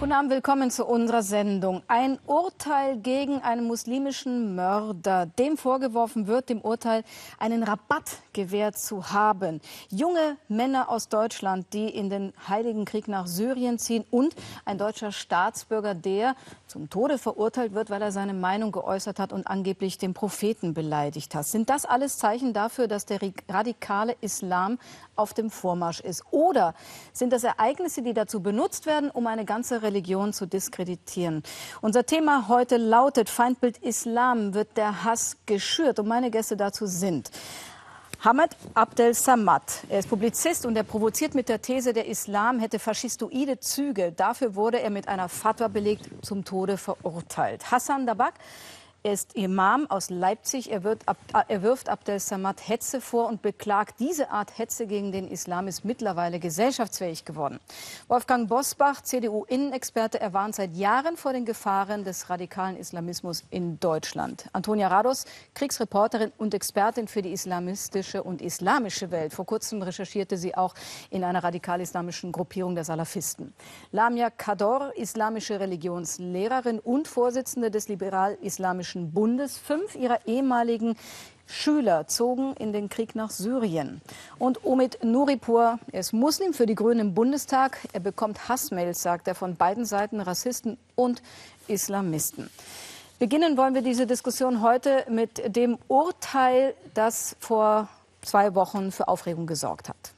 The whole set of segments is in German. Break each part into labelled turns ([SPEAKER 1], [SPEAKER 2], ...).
[SPEAKER 1] Guten Abend, willkommen zu unserer Sendung. Ein Urteil gegen einen muslimischen Mörder. Dem vorgeworfen wird, dem Urteil einen Rabatt gewährt zu haben. Junge Männer aus Deutschland, die in den Heiligen Krieg nach Syrien ziehen, und ein deutscher Staatsbürger, der zum Tode verurteilt wird, weil er seine Meinung geäußert hat und angeblich den Propheten beleidigt hat. Sind das alles Zeichen dafür, dass der radikale Islam auf dem Vormarsch ist? Oder sind das Ereignisse, die dazu benutzt werden, um eine ganze Religion zu diskreditieren? Unser Thema heute lautet: Feindbild Islam, wird der Hass geschürt? Und meine Gäste dazu sind Hamad Abdel Samad. Er ist Publizist und er provoziert mit der These, der Islam hätte faschistoide Züge. Dafür wurde er mit einer Fatwa belegt, zum Tode verurteilt. Hassan Dabak. Er ist Imam aus Leipzig. Er wirft Abdel Samad Hetze vor und beklagt, diese Art Hetze gegen den Islam ist mittlerweile gesellschaftsfähig geworden. Wolfgang Bosbach, CDU-Innenexperte, er warnt seit Jahren vor den Gefahren des radikalen Islamismus in Deutschland. Antonia Rados, Kriegsreporterin und Expertin für die islamistische und islamische Welt. Vor kurzem recherchierte sie auch in einer radikal-islamischen Gruppierung der Salafisten. Lamia Kador, islamische Religionslehrerin und Vorsitzende des liberal-islamischen Bundes. 5 ihrer ehemaligen Schüler zogen in den Krieg nach Syrien. Und Omid Nuripur, er ist Muslim, für die Grünen im Bundestag. Er bekommt Hassmails, sagt er, von beiden Seiten, Rassisten und Islamisten. Beginnen wollen wir diese Diskussion heute mit dem Urteil, das vor 2 Wochen für Aufregung gesorgt hat.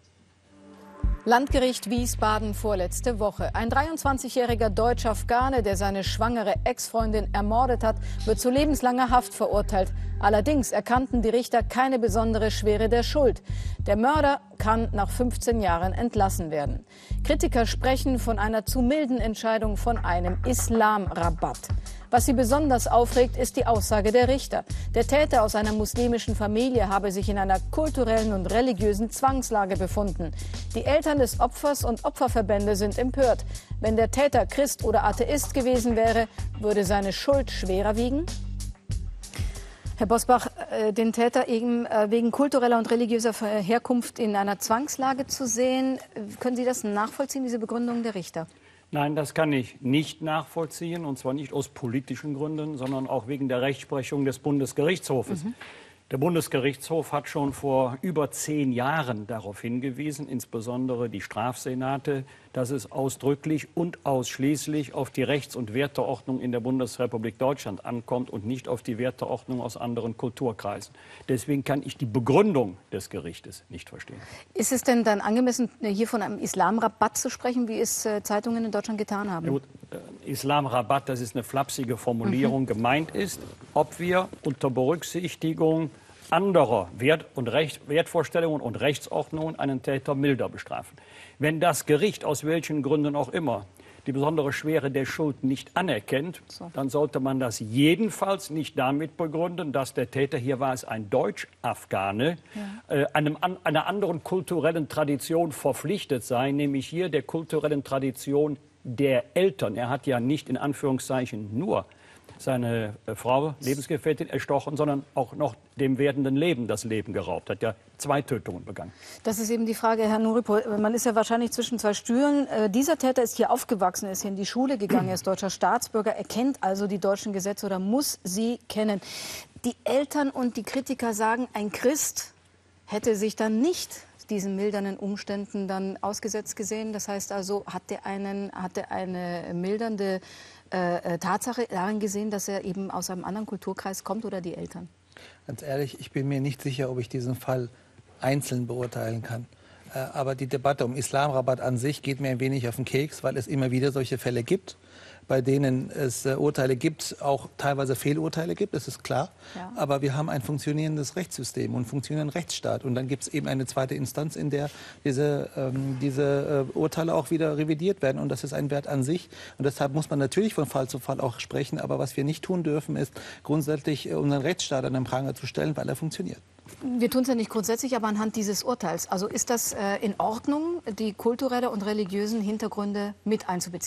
[SPEAKER 1] Landgericht Wiesbaden vorletzte Woche. Ein 23-jähriger Deutsch-Afghane, der seine schwangere Ex-Freundin ermordet hat, wird zu lebenslanger Haft verurteilt. Allerdings erkannten die Richter keine besondere Schwere der Schuld. Der Mörder kann nach 15 Jahren entlassen werden. Kritiker sprechen von einer zu milden Entscheidung, von einem Islamrabatt. Was sie besonders aufregt, ist die Aussage der Richter. Der Täter aus einer muslimischen Familie habe sich in einer kulturellen und religiösen Zwangslage befunden. Die Eltern des Opfers und Opferverbände sind empört. Wenn der Täter Christ oder Atheist gewesen wäre, würde seine Schuld schwerer wiegen? Herr Bosbach, den Täter eben wegen kultureller und religiöser Herkunft in einer Zwangslage zu sehen, können Sie das nachvollziehen, diese Begründung der Richter?
[SPEAKER 2] Nein, das kann ich nicht nachvollziehen, und zwar nicht aus politischen Gründen, sondern auch wegen der Rechtsprechung des Bundesgerichtshofes. Der Bundesgerichtshof hat schon vor über 10 Jahren darauf hingewiesen, insbesondere die Strafsenate, dass es ausdrücklich und ausschließlich auf die Rechts- und Werteordnung in der Bundesrepublik Deutschland ankommt und nicht auf die Werteordnung aus anderen Kulturkreisen. Deswegen kann ich die Begründung des Gerichtes nicht verstehen. Ist es denn dann angemessen, hier von einem Islamrabatt zu sprechen, wie es Zeitungen in Deutschland getan haben? Ja gut, Islamrabatt, das ist eine flapsige Formulierung. Gemeint ist, ob wir unter Berücksichtigung anderer Wertvorstellungen und Rechtsordnungen einen Täter milder bestrafen. Wenn das Gericht aus welchen Gründen auch immer die besondere Schwere der Schuld nicht anerkennt, dann sollte man das jedenfalls nicht damit begründen, dass der Täter, hier war es ein Deutsch-Afghane, einer anderen kulturellen Tradition verpflichtet sei, nämlich hier der kulturellen Tradition der Eltern. Er hat ja nicht in Anführungszeichen nur seine Frau, Lebensgefährtin, erstochen, sondern auch noch dem werdenden Leben das Leben geraubt. Hat ja 2 Tötungen begangen. Das ist eben die Frage, Herr Nuripur. Man ist ja wahrscheinlich zwischen 2 Stühlen. Dieser Täter ist hier aufgewachsen, ist hier in die Schule gegangen, er ist deutscher Staatsbürger, er kennt also die deutschen Gesetze oder muss sie kennen. Die Eltern und die Kritiker sagen, ein Christ hätte sich dann nicht diesen mildernden Umständen dann ausgesetzt gesehen. Das heißt also, hat er eine mildernde Tatsache darin gesehen, dass er eben aus einem anderen Kulturkreis kommt, oder die Eltern?
[SPEAKER 3] Ganz ehrlich, ich bin mir nicht sicher, ob ich diesen Fall einzeln beurteilen kann. Aber die Debatte um Islamrabatt an sich geht mir ein wenig auf den Keks, weil es immer wieder solche Fälle gibt, bei denen es Urteile gibt, auch teilweise Fehlurteile gibt, das ist klar. Ja. Aber wir haben ein funktionierendes Rechtssystem und einen funktionierenden Rechtsstaat. Und dann gibt es eben eine zweite Instanz, in der diese Urteile auch wieder revidiert werden. Und das ist ein Wert an sich. Und deshalb muss man natürlich von Fall zu Fall auch sprechen. Aber was wir nicht tun dürfen, ist grundsätzlich unseren Rechtsstaat an den Pranger zu stellen, weil er funktioniert.
[SPEAKER 1] Wir tun es ja nicht grundsätzlich, aber anhand dieses Urteils. Also ist das in Ordnung, die kulturellen und religiösen Hintergründe mit einzubeziehen?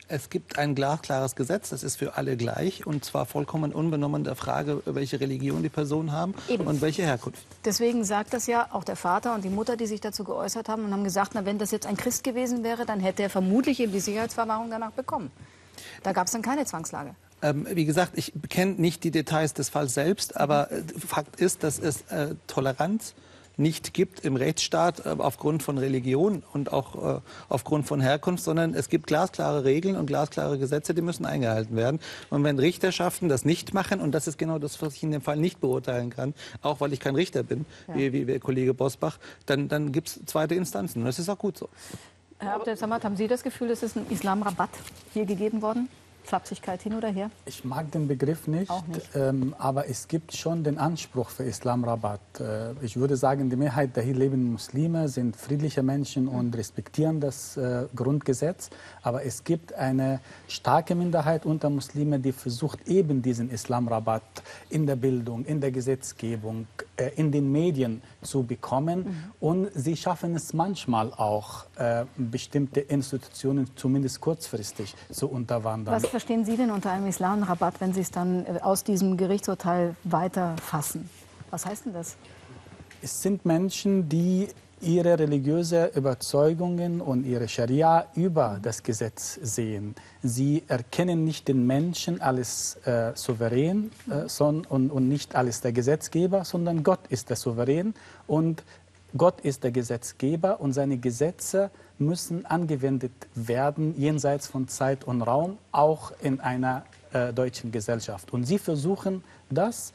[SPEAKER 3] Es gibt ein glasklares Gesetz, das ist für alle gleich und zwar vollkommen unbenommen der Frage, welche Religion die Personen haben und welche Herkunft.
[SPEAKER 1] Deswegen sagt das ja auch der Vater und die Mutter, die sich dazu geäußert haben und haben gesagt, na, wenn das jetzt ein Christ gewesen wäre, dann hätte er vermutlich eben die Sicherheitsverwahrung danach bekommen. Da gab es dann keine Zwangslage.
[SPEAKER 3] Wie gesagt, ich kenne nicht die Details des Falls selbst, aber Fakt ist, dass es Toleranz nicht gibt im Rechtsstaat aufgrund von Religion und auch aufgrund von Herkunft, sondern es gibt glasklare Regeln und glasklare Gesetze, die müssen eingehalten werden. Und wenn Richterschaften das nicht machen, und das ist genau das, was ich in dem Fall nicht beurteilen kann, auch weil ich kein Richter bin, wie der Kollege Bosbach, dann gibt es zweite Instanzen. Und das ist auch gut so.
[SPEAKER 1] Herr Abdel Samad, haben Sie das Gefühl, es ist ein Islamrabatt hier gegeben worden? Flapsigkeit hin oder her?
[SPEAKER 4] Ich mag den Begriff nicht, aber es gibt schon den Anspruch für Islamrabatt. Ich würde sagen, die Mehrheit der hier lebenden Muslime sind friedliche Menschen und respektieren das Grundgesetz. Aber es gibt eine starke Minderheit unter Muslimen, die versucht, eben diesen Islamrabatt in der Bildung, in der Gesetzgebung, in den Medien zu bekommen. Und sie schaffen es manchmal auch, bestimmte Institutionen zumindest kurzfristig zu unterwandern.
[SPEAKER 1] Was verstehen Sie denn unter einem Islamrabatt, wenn Sie es dann aus diesem Gerichtsurteil weiterfassen? Was heißt denn das?
[SPEAKER 4] Es sind Menschen, die ihre religiösen Überzeugungen und ihre Scharia über das Gesetz sehen. Sie erkennen nicht den Menschen als souverän und nicht als der Gesetzgeber, sondern Gott ist der Souverän und Gott ist der Gesetzgeber und seine Gesetze müssen angewendet werden, jenseits von Zeit und Raum, auch in einer deutschen Gesellschaft. Und sie versuchen das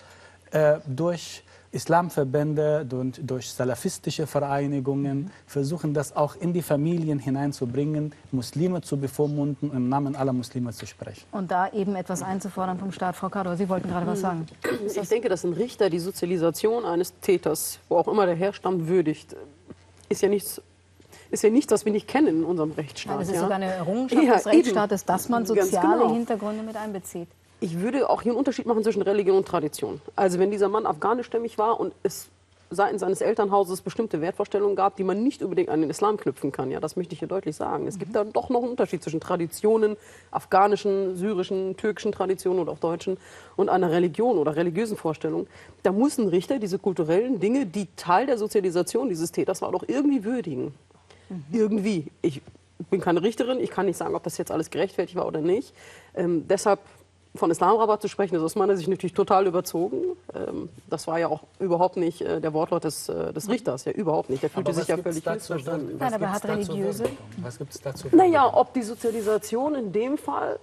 [SPEAKER 4] durch Islamverbände, durch salafistische Vereinigungen, versuchen das auch in die Familien hineinzubringen, Muslime zu bevormunden und im Namen aller Muslime zu sprechen.
[SPEAKER 1] Und da eben etwas einzufordern vom Staat. Frau Kador, Sie wollten gerade was sagen.
[SPEAKER 5] Ich denke, dass ein Richter die Sozialisation eines Täters, wo auch immer der herstammt, würdigt. Ist ja nichts, was wir nicht kennen in unserem Rechtsstaat.
[SPEAKER 1] Das ist sogar eine Errungenschaft des Rechtsstaates, dass man soziale Hintergründe mit einbezieht.
[SPEAKER 5] Ich würde auch hier einen Unterschied machen zwischen Religion und Tradition. Also wenn dieser Mann afghanischstämmig war und es seitens seines Elternhauses bestimmte Wertvorstellungen gab, die man nicht unbedingt an den Islam knüpfen kann, ja, das möchte ich hier deutlich sagen. Es gibt da doch noch einen Unterschied zwischen Traditionen, afghanischen, syrischen, türkischen Traditionen oder auch deutschen und einer Religion oder religiösen Vorstellung. Da muss ein Richter diese kulturellen Dinge, die Teil der Sozialisation dieses Täters war, doch irgendwie würdigen. Irgendwie. Ich bin keine Richterin, ich kann nicht sagen, ob das jetzt alles gerechtfertigt war oder nicht. Deshalb von Islamrabatt zu sprechen, ist aus meiner Sicht natürlich total überzogen. Das war ja auch überhaupt nicht der Wortlaut des Richters, ja überhaupt nicht. Der fühlte sich ja völlig missverstanden.
[SPEAKER 1] Nein, aber hat religiöse...
[SPEAKER 4] Was gibt es dazu?
[SPEAKER 5] Naja, ob die Sozialisation in dem Fall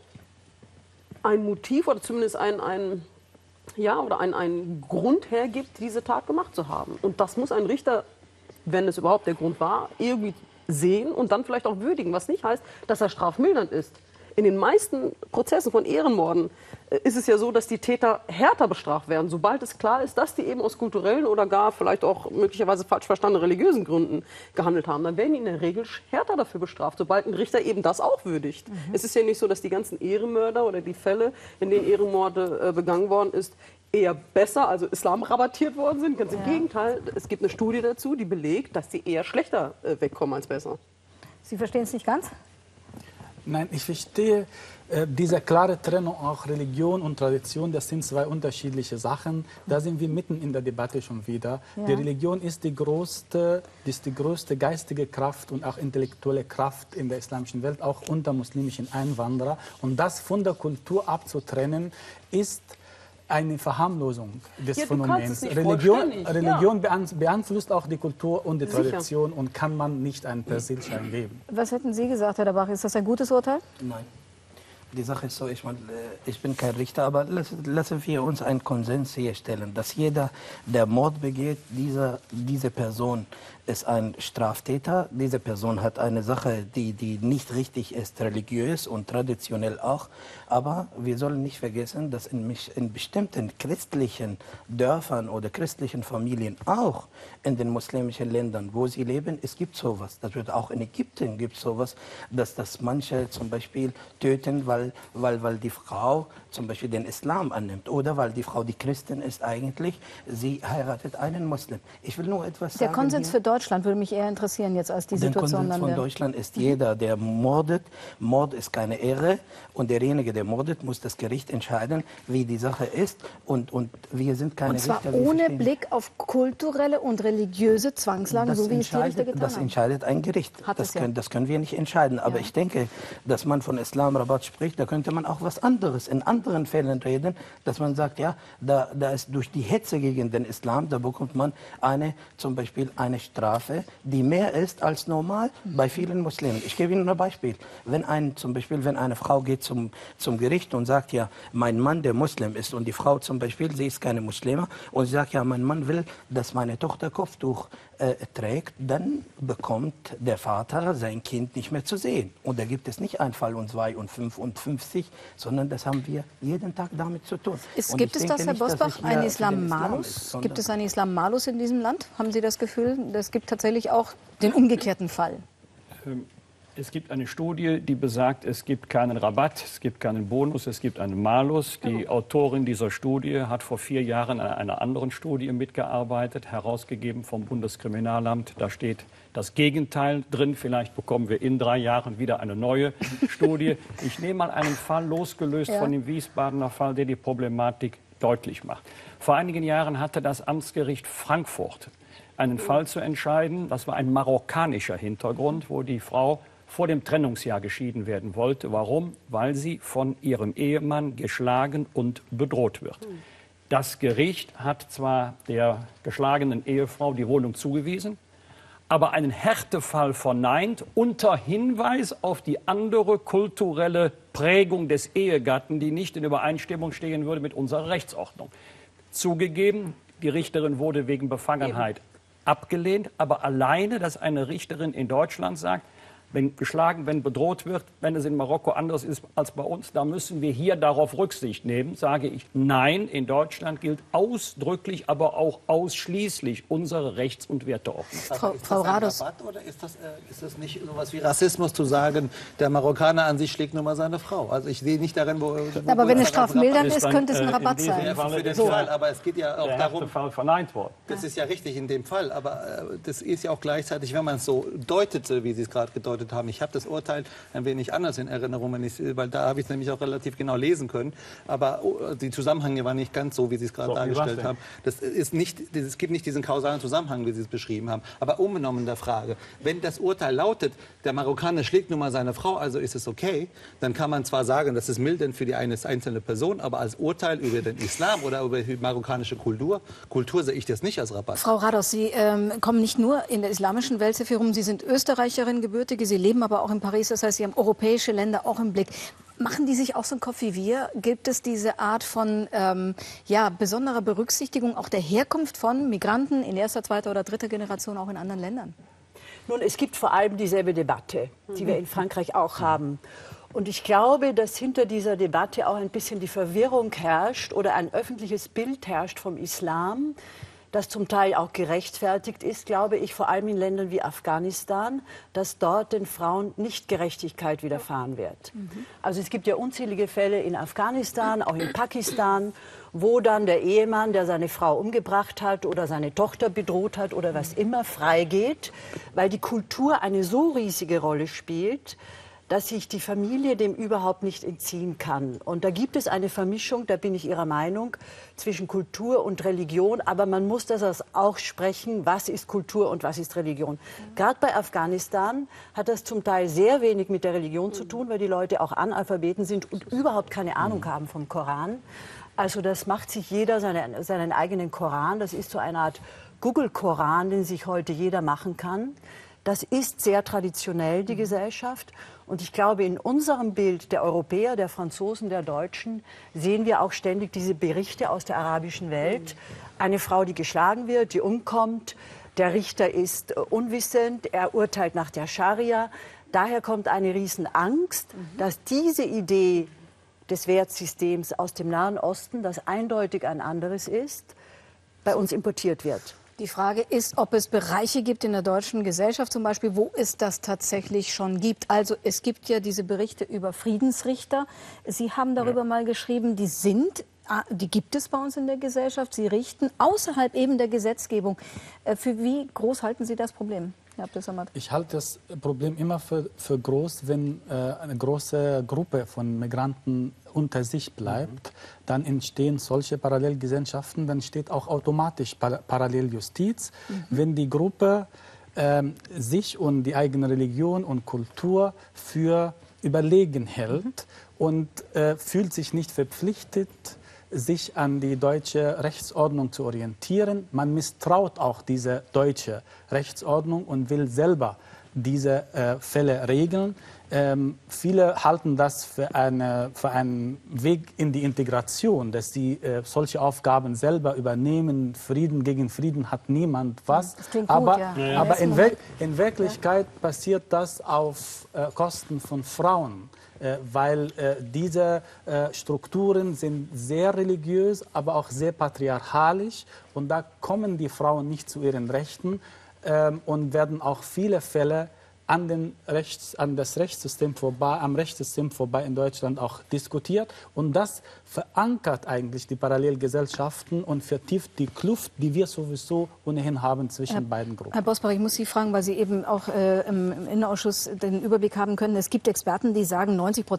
[SPEAKER 5] ein Motiv oder zumindest ein Grund hergibt, diese Tat gemacht zu haben. Und das muss ein Richter, wenn es überhaupt der Grund war, irgendwie sehen und dann vielleicht auch würdigen, was nicht heißt, dass er strafmildernd ist. In den meisten Prozessen von Ehrenmorden ist es ja so, dass die Täter härter bestraft werden, sobald es klar ist, dass die eben aus kulturellen oder gar vielleicht auch möglicherweise falsch verstandenen religiösen Gründen gehandelt haben. Dann werden die in der Regel härter dafür bestraft, sobald ein Richter eben das auch würdigt. Es ist ja nicht so, dass die ganzen Ehrenmörder oder die Fälle, in denen Ehrenmorde begangen worden ist, eher besser, also Islam rabattiert worden sind. Ganz im Gegenteil, es gibt eine Studie dazu, die belegt, dass sie eher schlechter wegkommen als besser.
[SPEAKER 1] Sie verstehen es nicht ganz?
[SPEAKER 4] Nein, ich verstehe diese klare Trennung, auch Religion und Tradition, das sind zwei unterschiedliche Sachen. Da sind wir mitten in der Debatte schon wieder. Ja. Die Religion ist die größte geistige Kraft und auch intellektuelle Kraft in der islamischen Welt, auch unter muslimischen Einwanderern. Und das von der Kultur abzutrennen, ist eine Verharmlosung des Phänomens. Religion beeinflusst auch die Kultur und die Tradition und kann man nicht einen Persilschein geben.
[SPEAKER 1] Was hätten Sie gesagt, Herr Dabach? Ist das ein gutes Urteil?
[SPEAKER 6] Nein. Die Sache ist so, ich bin kein Richter, aber lassen wir uns einen Konsens herstellen, dass jeder, der Mord begeht, diese Person ist ein Straftäter. Diese Person hat eine Sache, die nicht richtig ist, religiös und traditionell auch. Aber wir sollen nicht vergessen, dass in bestimmten christlichen Dörfern oder christlichen Familien, auch in den muslimischen Ländern, wo sie leben, es gibt sowas. Das wird auch in Ägypten gibt sowas, dass manche zum Beispiel töten, weil weil die Frau zum Beispiel den Islam annimmt oder weil die Frau, die Christin ist eigentlich, sie heiratet einen Muslim. Ich will nur etwas sagen.
[SPEAKER 1] Der Konsens für Deutschland würde mich eher interessieren jetzt als die Situation.
[SPEAKER 6] Der Konsens von Deutschland ist, jeder, der mordet, Mord ist keine Ehre und derjenige, der mordet, muss das Gericht entscheiden, wie die Sache ist und wir sind keine Richter.
[SPEAKER 1] Und zwar ohne Blick auf kulturelle und religiöse Zwangslagen, so wie es die Richter getan haben.
[SPEAKER 6] Das entscheidet ein Gericht. Das können wir nicht entscheiden. Aber ich denke, dass man von Islamrabatt spricht, da könnte man auch was anderes in anderen Fällen reden, dass man sagt, ja, da ist durch die Hetze gegen den Islam, da bekommt man zum Beispiel eine Strafe, die mehr ist als normal bei vielen Muslimen. Ich gebe Ihnen ein Beispiel. Wenn eine Frau geht zum Gericht und sagt, ja, mein Mann, der Muslim ist, und die Frau zum Beispiel, sie ist keine Muslima, und sie sagt, ja, mein Mann will, dass meine Tochter Kopftuch trägt, dann bekommt der Vater sein Kind nicht mehr zu sehen. Und da gibt es nicht ein Fall und 2 und 5 und 50, sondern das haben wir jeden Tag damit zu tun.
[SPEAKER 1] Gibt es das, Herr Bosbach, ein Islam-Malus? Gibt es einen Islam-Malus in diesem Land? Haben Sie das Gefühl, es gibt tatsächlich auch den umgekehrten Fall?
[SPEAKER 2] Es gibt eine Studie, die besagt, es gibt keinen Rabatt, es gibt keinen Bonus, es gibt einen Malus. Die Autorin dieser Studie hat vor 4 Jahren an einer anderen Studie mitgearbeitet, herausgegeben vom Bundeskriminalamt. Da steht das Gegenteil drin. Vielleicht bekommen wir in 3 Jahren wieder eine neue Studie. Ich nehme mal einen Fall losgelöst von dem Wiesbadener Fall, der die Problematik deutlich macht. Vor einigen Jahren hatte das Amtsgericht Frankfurt einen Fall zu entscheiden. Das war ein marokkanischer Hintergrund, wo die Frau vor dem Trennungsjahr geschieden werden wollte. Warum? Weil sie von ihrem Ehemann geschlagen und bedroht wird. Das Gericht hat zwar der geschlagenen Ehefrau die Wohnung zugewiesen, aber einen Härtefall verneint unter Hinweis auf die andere kulturelle Prägung des Ehegatten, die nicht in Übereinstimmung stehen würde mit unserer Rechtsordnung. Zugegeben, die Richterin wurde wegen Befangenheit abgelehnt, aber alleine, dass eine Richterin in Deutschland sagt, wenn geschlagen, wenn bedroht wird, wenn es in Marokko anders ist als bei uns, da müssen wir hier darauf Rücksicht nehmen, sage ich nein. In Deutschland gilt ausdrücklich, aber auch ausschließlich unsere Rechts- und Werteordnung.
[SPEAKER 1] Frau Rados.
[SPEAKER 3] Oder ist das nicht so etwas wie Rassismus zu sagen, der Marokkaner an sich schlägt nur mal seine Frau? Also ich sehe nicht darin, wo
[SPEAKER 1] aber wenn es strafmildernd ist, könnte es ein Rabatt sein.
[SPEAKER 3] Für den Fall, aber es geht ja auch darum,
[SPEAKER 2] der Fall verneint worden.
[SPEAKER 3] Das ist ja richtig in dem Fall, aber das ist ja auch gleichzeitig, wenn man es so deutete, wie Sie es gerade gedeutet haben. Ich habe das Urteil ein wenig anders in Erinnerung, weil da habe ich es nämlich auch relativ genau lesen können. Aber die Zusammenhänge waren nicht ganz so, wie Sie es gerade dargestellt haben. Es gibt nicht diesen kausalen Zusammenhang, wie Sie es beschrieben haben. Aber unbenommen der Frage, wenn das Urteil lautet, der Marokkaner schlägt nun mal seine Frau, also ist es okay, dann kann man zwar sagen, das ist mildernd für die einzelne Person, aber als Urteil über den Islam oder über die marokkanische Kultur sehe ich das nicht als Rabatt.
[SPEAKER 1] Frau Rados, Sie kommen nicht nur in der islamischen Welt sehr viel rum, Sie sind Österreicherin, gebürtige, Sie leben aber auch in Paris, das heißt, Sie haben europäische Länder auch im Blick. Machen die sich auch so einen Kopf wie wir? Gibt es diese Art von besonderer Berücksichtigung auch der Herkunft von Migranten in 1., 2. oder 3. Generation auch in anderen Ländern?
[SPEAKER 7] Nun, es gibt vor allem dieselbe Debatte, die wir in Frankreich auch haben. Und ich glaube, dass hinter dieser Debatte auch ein bisschen die Verwirrung herrscht oder ein öffentliches Bild herrscht vom Islam, das zum Teil auch gerechtfertigt ist, glaube ich, vor allem in Ländern wie Afghanistan, dass dort den Frauen nicht Gerechtigkeit widerfahren wird. Also es gibt ja unzählige Fälle in Afghanistan, auch in Pakistan, wo dann der Ehemann, der seine Frau umgebracht hat oder seine Tochter bedroht hat oder was immer, freigeht, weil die Kultur eine so riesige Rolle spielt, dass sich die Familie dem überhaupt nicht entziehen kann. Und da gibt es eine Vermischung, da bin ich Ihrer Meinung, zwischen Kultur und Religion. Aber man muss das auch sprechen, was ist Kultur und was ist Religion. Gerade bei Afghanistan hat das zum Teil sehr wenig mit der Religion zu tun, weil die Leute auch Analphabeten sind und überhaupt keine Ahnung haben vom Koran. Also das macht sich jeder seinen eigenen Koran. Das ist so eine Art Google-Koran, den sich heute jeder machen kann. Das ist sehr traditionell, die Gesellschaft. Und ich glaube, in unserem Bild der Europäer, der Franzosen, der Deutschen, sehen wir auch ständig diese Berichte aus der arabischen Welt. Eine Frau, die geschlagen wird, die umkommt. Der Richter ist unwissend, er urteilt nach der Scharia. Daher kommt eine Riesenangst, dass diese Idee des Wertsystems aus dem Nahen Osten, das eindeutig ein anderes ist, bei uns importiert wird.
[SPEAKER 1] Die Frage ist, ob es Bereiche gibt in der deutschen Gesellschaft zum Beispiel, wo es das tatsächlich schon gibt. Also es gibt ja diese Berichte über Friedensrichter. Sie haben darüber mal geschrieben, die gibt es bei uns in der Gesellschaft. Sie richten außerhalb eben der Gesetzgebung. Für wie groß halten Sie das Problem, Herr Abdel-Samad?
[SPEAKER 4] Ich halte das Problem immer für groß, wenn eine große Gruppe von Migranten unter sich bleibt. Dann entstehen solche Parallelgesellschaften, dann entsteht auch automatisch Paralleljustiz. Wenn die Gruppe sich und die eigene Religion und Kultur für überlegen hält und fühlt sich nicht verpflichtet, sich an die deutsche Rechtsordnung zu orientieren. Man misstraut auch diese deutsche Rechtsordnung und will selber diese Fälle regeln. Viele halten das für einen Weg in die Integration, dass sie solche Aufgaben selber übernehmen. Frieden gegen Frieden hat niemand was.
[SPEAKER 1] Das klingt
[SPEAKER 4] aber
[SPEAKER 1] gut, ja.
[SPEAKER 4] aber in Wirklichkeit passiert das auf Kosten von Frauen. Weil diese Strukturen sind sehr religiös, aber auch sehr patriarchalisch. Und da kommen die Frauen nicht zu ihren Rechten und werden auch viele Fälle am Rechtssystem vorbei in Deutschland auch diskutiert. Und das verankert eigentlich die Parallelgesellschaften und vertieft die Kluft, die wir sowieso ohnehin haben zwischen beiden Gruppen.
[SPEAKER 1] Herr Bosbach, ich muss Sie fragen, weil Sie eben auch im Innenausschuss den Überblick haben können. Es gibt Experten, die sagen,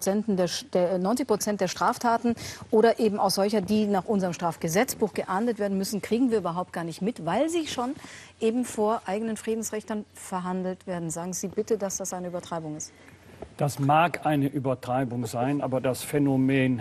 [SPEAKER 1] 90% der Straftaten oder eben auch solcher, die nach unserem Strafgesetzbuch geahndet werden müssen, kriegen wir überhaupt gar nicht mit, weil sie schon eben vor eigenen Friedensrichtern verhandelt werden. Sagen Sie bitte, dass das eine Übertreibung ist.
[SPEAKER 2] Das mag eine Übertreibung sein, aber das Phänomen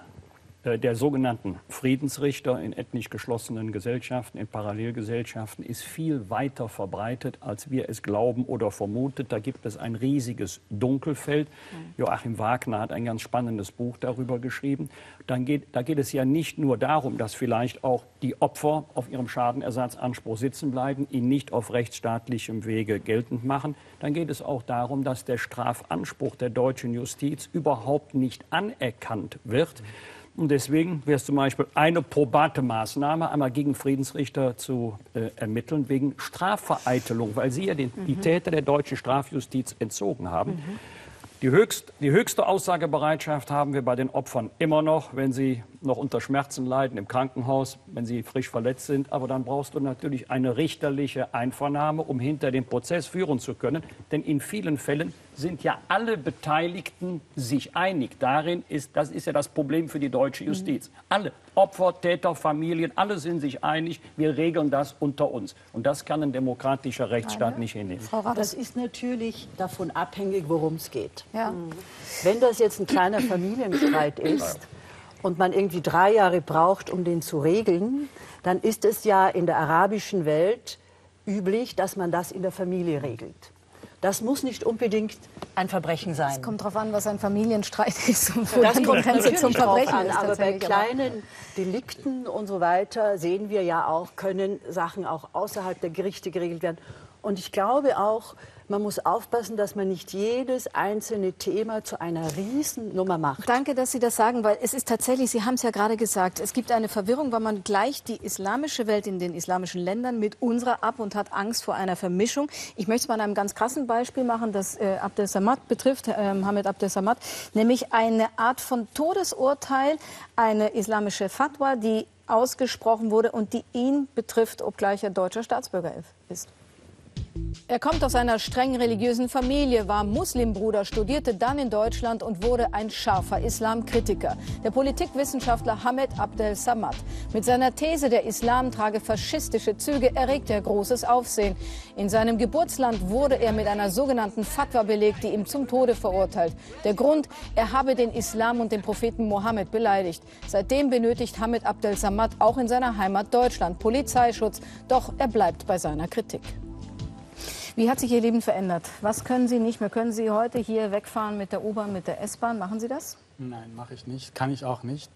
[SPEAKER 2] der sogenannten Friedensrichter in ethnisch geschlossenen Gesellschaften, in Parallelgesellschaften, ist viel weiter verbreitet, als wir es glauben oder vermutet. Da gibt es ein riesiges Dunkelfeld. Joachim Wagner hat ein ganz spannendes Buch darüber geschrieben. Da geht es ja nicht nur darum, dass vielleicht auch die Opfer auf ihrem Schadenersatzanspruch sitzen bleiben, ihn nicht auf rechtsstaatlichem Wege geltend machen. Dann geht es auch darum, dass der Strafanspruch der deutschen Justiz überhaupt nicht anerkannt wird. Und deswegen wäre es zum Beispiel eine probate Maßnahme, einmal gegen Friedensrichter zu ermitteln, wegen Strafvereitelung, weil sie ja die Täter der deutschen Strafjustiz entzogen haben. Die höchste Aussagebereitschaft haben wir bei den Opfern immer noch, wenn sie noch unter Schmerzen leiden im Krankenhaus, wenn sie frisch verletzt sind. Aber dann brauchst du natürlich eine richterliche Einvernahme, um hinter den Prozess führen zu können. Denn in vielen Fällen sind ja alle Beteiligten sich einig. Das ist ja das Problem für die deutsche Justiz. Alle, Opfer, Täter, Familien, alle sind sich einig, wir regeln das unter uns. Und das kann ein demokratischer Rechtsstaat nicht hinnehmen.
[SPEAKER 7] Das ist natürlich davon abhängig, worum es geht.
[SPEAKER 1] Ja.
[SPEAKER 7] Wenn das jetzt ein kleiner Familienstreit ist und man irgendwie 3 Jahre braucht, um den zu regeln, dann ist es ja in der arabischen Welt üblich, dass man das in der Familie regelt. Das muss nicht unbedingt ein Verbrechen sein.
[SPEAKER 1] Es kommt darauf an, was ein Familienstreit ist und wo
[SPEAKER 7] Das
[SPEAKER 1] dann die
[SPEAKER 7] kommt
[SPEAKER 1] Grenze
[SPEAKER 7] natürlich
[SPEAKER 1] zum Verbrechen
[SPEAKER 7] drauf an,
[SPEAKER 1] ist.
[SPEAKER 7] aber bei kleinen Delikten und so weiter sehen wir ja auch, können Sachen auch außerhalb der Gerichte geregelt werden. Und ich glaube auch, man muss aufpassen, dass man nicht jedes einzelne Thema zu einer Riesennummer macht.
[SPEAKER 1] Danke, dass Sie das sagen, weil es ist tatsächlich, Sie haben es ja gerade gesagt, es gibt eine Verwirrung, weil man gleicht die islamische Welt in den islamischen Ländern mit unserer ab und hat Angst vor einer Vermischung. Ich möchte es mal an einem ganz krassen Beispiel machen, das Abdel-Samad betrifft, Hamid Abdel-Samad, nämlich eine Art von Todesurteil, eine islamische Fatwa, die ausgesprochen wurde und die ihn betrifft, obgleich er deutscher Staatsbürger ist. Er kommt aus einer streng religiösen Familie, war Muslimbruder, studierte dann in Deutschland und wurde ein scharfer Islamkritiker. Der Politikwissenschaftler Hamid Abdel-Samad. Mit seiner These, der Islam trage faschistische Züge, erregte er großes Aufsehen. In seinem Geburtsland wurde er mit einer sogenannten Fatwa belegt, die ihm zum Tode verurteilt. Der Grund, er habe den Islam und den Propheten Mohammed beleidigt. Seitdem benötigt Hamid Abdel-Samad auch in seiner Heimat Deutschland Polizeischutz. Doch er bleibt bei seiner Kritik. Wie hat sich Ihr Leben verändert? Was können Sie nicht mehr? Können Sie heute hier wegfahren mit der U-Bahn, mit der S-Bahn? Machen Sie das?
[SPEAKER 4] Nein, mache ich nicht. Kann ich auch nicht.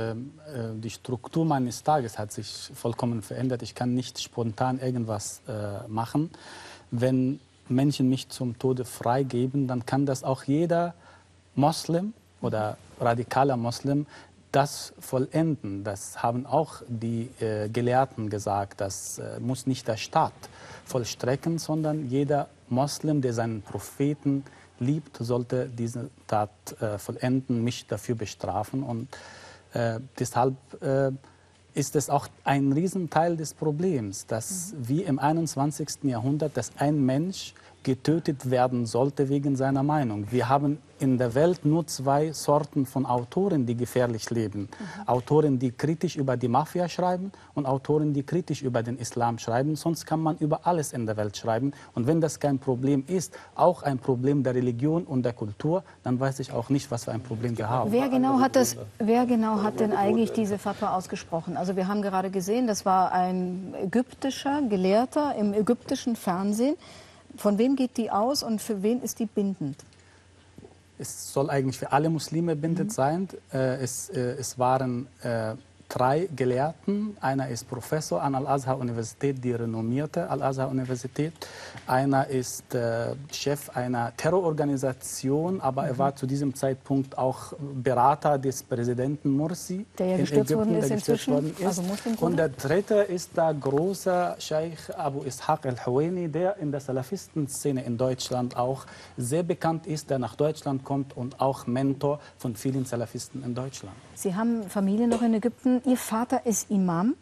[SPEAKER 4] Die Struktur meines Tages hat sich vollkommen verändert. Ich kann nicht spontan irgendwas machen. Wenn Menschen mich zum Tode freigeben, dann kann das auch jeder Moslem oder radikaler Moslem das vollenden. Das haben auch die Gelehrten gesagt. Das muss nicht der Staat vollstrecken, sondern jeder Moslem, der seinen Propheten liebt, sollte diese Tat vollenden, mich dafür bestrafen. Und deshalb ist es auch ein Riesenteil des Problems, dass wie im 21. Jahrhundert, dass ein Mensch getötet werden sollte wegen seiner Meinung. Wir haben in der Welt nur 2 Sorten von Autoren, die gefährlich leben. Autoren, die kritisch über die Mafia schreiben und Autoren, die kritisch über den Islam schreiben. Sonst kann man über alles in der Welt schreiben. Und wenn das kein Problem ist, auch ein Problem der Religion und der Kultur, dann weiß ich auch nicht, was für ein Problem wir haben.
[SPEAKER 1] Wer genau hat denn eigentlich diese Fatwa ausgesprochen? Also wir haben gerade gesehen, das war ein ägyptischer Gelehrter im ägyptischen Fernsehen. Von wem geht die aus und für wen ist die bindend?
[SPEAKER 4] Es soll eigentlich für alle Muslime bindend sein. Es waren 3 Gelehrten. Einer ist Professor an Al-Azhar-Universität, die renommierte Al-Azhar-Universität. Einer ist Chef einer Terrororganisation, aber er war zu diesem Zeitpunkt auch Berater des Präsidenten Morsi.
[SPEAKER 1] Der ja gestürzt worden ist inzwischen.
[SPEAKER 4] Also und der dritte ist der große Scheich Abu Ishaq al-Huwaini, der in der Salafisten-Szene in Deutschland auch sehr bekannt ist, der nach Deutschland kommt und auch Mentor von vielen Salafisten in Deutschland.
[SPEAKER 1] Sie haben Familie noch in Ägypten. Ihr Vater ist Imam.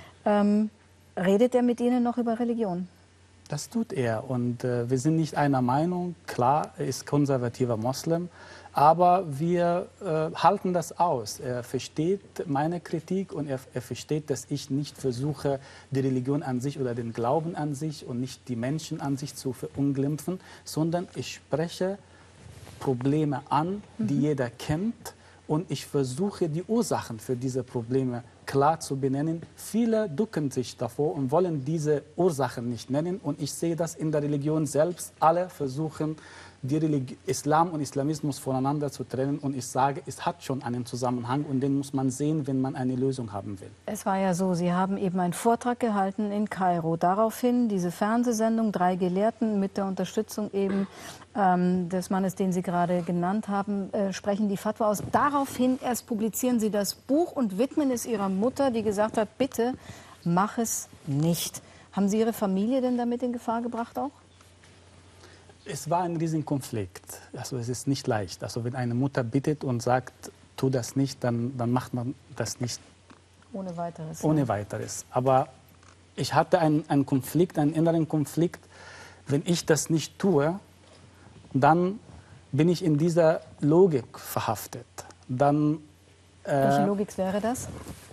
[SPEAKER 1] Redet er mit Ihnen noch über Religion?
[SPEAKER 4] Das tut er. Und wir sind nicht einer Meinung. Klar, er ist konservativer Moslem. Aber wir halten das aus. Er versteht meine Kritik und er versteht, dass ich nicht versuche, die Religion an sich oder den Glauben an sich und nicht die Menschen an sich zu verunglimpfen, sondern ich spreche Probleme an, die jeder kennt. Und ich versuche, die Ursachen für diese Probleme klar zu benennen. Viele ducken sich davor und wollen diese Ursachen nicht nennen. Und ich sehe das in der Religion selbst. Alle versuchen, Islam und Islamismus voneinander zu trennen. Und ich sage, es hat schon einen Zusammenhang und den muss man sehen, wenn man eine Lösung haben will.
[SPEAKER 1] Es war ja so, Sie haben eben einen Vortrag gehalten in Kairo. Daraufhin diese Fernsehsendung, 3 Gelehrten mit der Unterstützung eben des Mannes, den Sie gerade genannt haben, sprechen die Fatwa aus. Daraufhin erst publizieren Sie das Buch und widmen es Ihrer Mutter, die gesagt hat, bitte mach es nicht. Haben Sie Ihre Familie denn damit in Gefahr gebracht auch?
[SPEAKER 4] Es war ein Riesenkonflikt. Also es ist nicht leicht. Also wenn eine Mutter bittet und sagt, tu das nicht, dann macht man das nicht.
[SPEAKER 1] Ohne weiteres.
[SPEAKER 4] Ohne weiteres. Aber ich hatte einen Konflikt, einen inneren Konflikt. Wenn ich das nicht tue, dann bin ich in dieser Logik verhaftet. Dann,
[SPEAKER 1] welche Logik wäre das?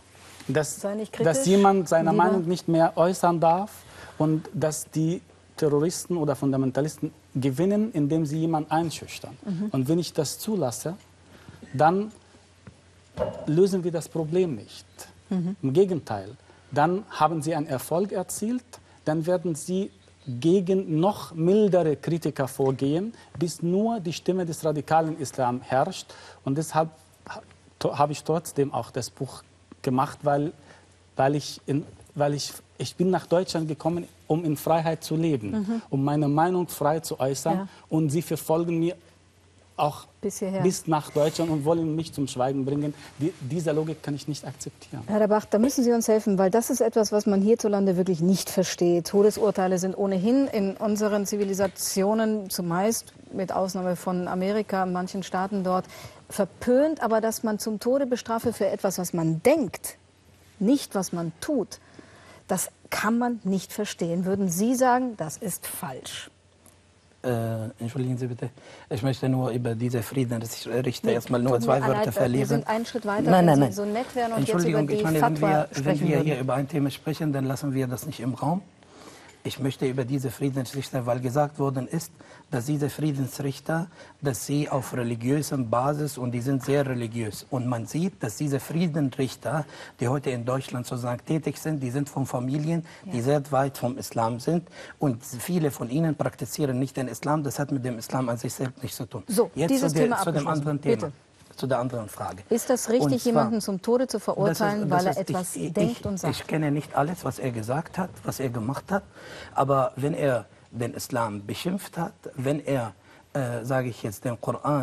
[SPEAKER 4] Dass jemand seine Meinung nicht mehr äußern darf und dass die Terroristen oder Fundamentalisten gewinnen, indem sie jemanden einschüchtern. Und wenn ich das zulasse, dann lösen wir das Problem nicht. Im Gegenteil, dann haben sie einen Erfolg erzielt, dann werden sie gegen noch mildere Kritiker vorgehen, bis nur die Stimme des radikalen Islam herrscht. Und deshalb habe ich trotzdem auch das Buch gemacht, weil ich bin nach Deutschland gekommen, um in Freiheit zu leben, um meine Meinung frei zu äußern. Ja. Und sie verfolgen mich auch bis nach Deutschland und wollen mich zum Schweigen bringen. Diese Logik kann ich nicht akzeptieren.
[SPEAKER 1] Herr de Bach, da müssen Sie uns helfen, weil das ist etwas, was man hierzulande wirklich nicht versteht. Todesurteile sind ohnehin in unseren Zivilisationen zumeist, mit Ausnahme von Amerika, manchen Staaten dort, verpönt. Aber dass man zum Tode bestrafe für etwas, was man denkt, nicht was man tut, das kann man nicht verstehen. Würden Sie sagen, das ist falsch?
[SPEAKER 6] Entschuldigen Sie bitte, ich möchte nur über diese Friedensrichter erstmal nur 2 Wörter verlieren.
[SPEAKER 1] Wir sind einen Schritt weiter,
[SPEAKER 6] wenn
[SPEAKER 1] Sie so nett wären und jetzt über die
[SPEAKER 6] Fatwa
[SPEAKER 1] sprechen
[SPEAKER 6] wenn wir
[SPEAKER 1] würden.
[SPEAKER 6] hier über ein Thema sprechen, dann lassen wir das nicht im Raum. Ich möchte über diese Friedensrichter, weil gesagt worden ist, dass diese Friedensrichter, dass sie auf religiöser Basis und die sind sehr religiös. Und man sieht, dass diese Friedensrichter, die heute in Deutschland sozusagen tätig sind, die sind von Familien, die sehr weit vom Islam sind. Und viele von ihnen praktizieren nicht den Islam. Das hat mit dem Islam an sich selbst nichts zu tun.
[SPEAKER 1] So,
[SPEAKER 6] jetzt
[SPEAKER 1] dieses Thema
[SPEAKER 6] zu dem anderen Thema.
[SPEAKER 1] Bitte.
[SPEAKER 6] Zu der anderen Frage.
[SPEAKER 1] Ist das richtig, jemanden zum Tode zu verurteilen, weil er etwas denkt und sagt?
[SPEAKER 6] Ich kenne nicht alles, was er gesagt hat, was er gemacht hat. Aber wenn er den Islam beschimpft hat, wenn er, sage ich jetzt, den Koran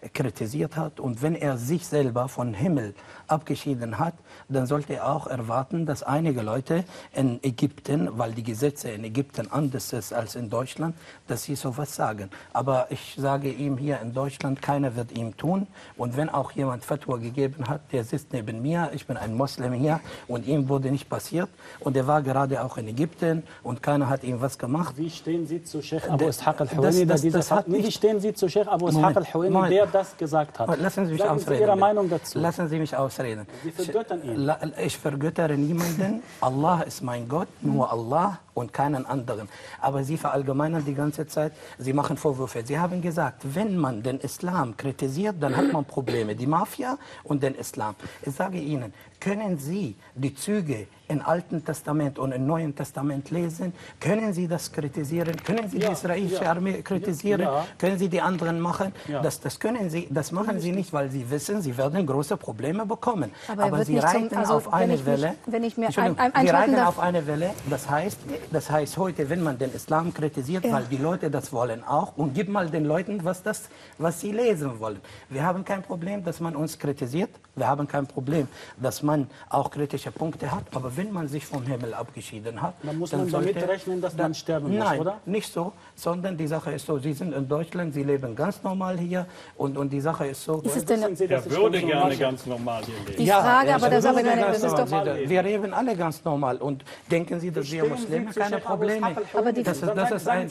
[SPEAKER 6] kritisiert hat und wenn er sich selber vom Himmel abgeschieden hat, dann sollte er auch erwarten, dass einige Leute in Ägypten, weil die Gesetze in Ägypten anders sind als in Deutschland, dass sie sowas sagen. Aber ich sage ihm hier in Deutschland, keiner wird ihm tun. Und wenn auch jemand Fatwa gegeben hat, der sitzt neben mir, ich bin ein Moslem hier und ihm wurde nicht passiert und er war gerade auch in Ägypten und keiner hat ihm was gemacht.
[SPEAKER 4] Wie stehen Sie zu Sheikh Abu Ishaq al-Huwaini, wie stehen Sie zu Sheikh Abu Ishaq al-Huwaini, der das gesagt hat?
[SPEAKER 6] Lassen Sie mich
[SPEAKER 4] Sagen
[SPEAKER 6] ausreden.
[SPEAKER 4] Sie Ihre Meinung dazu.
[SPEAKER 6] Lassen Sie mich ausreden.
[SPEAKER 4] Sie vergöttern ihn.
[SPEAKER 6] Ich vergöttere niemanden. Allah ist mein Gott, nur Allah und keinen anderen. Aber Sie verallgemeinern die ganze Zeit, Sie machen Vorwürfe. Sie haben gesagt, wenn man den Islam kritisiert, dann hat man Probleme. Die Mafia und den Islam. Ich sage Ihnen, können Sie die Züge im Alten Testament und im Neuen Testament lesen? Können Sie das kritisieren? Können Sie die israelische Armee kritisieren?
[SPEAKER 4] Ja.
[SPEAKER 6] Können Sie die anderen machen?
[SPEAKER 4] Ja.
[SPEAKER 6] Das können Sie, das machen Sie nicht, weil Sie wissen, Sie werden große Probleme bekommen.
[SPEAKER 1] Aber
[SPEAKER 6] Sie reiten auf eine Welle.
[SPEAKER 1] Wenn ich mir
[SPEAKER 6] Sie reiten auf eine Welle. Das heißt heute, wenn man den Islam kritisiert, weil die Leute das wollen auch, und gib mal den Leuten, was sie lesen wollen. Wir haben kein Problem, dass man uns kritisiert. Wir haben kein Problem, dass man auch kritische Punkte hat. Aber wenn man sich vom Himmel abgeschieden hat,
[SPEAKER 4] dann muss
[SPEAKER 6] dann
[SPEAKER 4] man damit rechnen, dass man sterben muss,
[SPEAKER 6] nein,
[SPEAKER 4] oder?
[SPEAKER 6] Nein, nicht so, sondern die Sache ist so, Sie sind in Deutschland, Sie leben ganz normal hier und die Sache ist so...
[SPEAKER 1] Ist es denn
[SPEAKER 2] Er würde gerne ganz normal hier leben.
[SPEAKER 1] die Frage, aber das ist doch...
[SPEAKER 6] Wir leben alle ganz normal und denken Sie, dass wir Muslime keine Probleme haben?
[SPEAKER 1] Aber die
[SPEAKER 6] das ist ein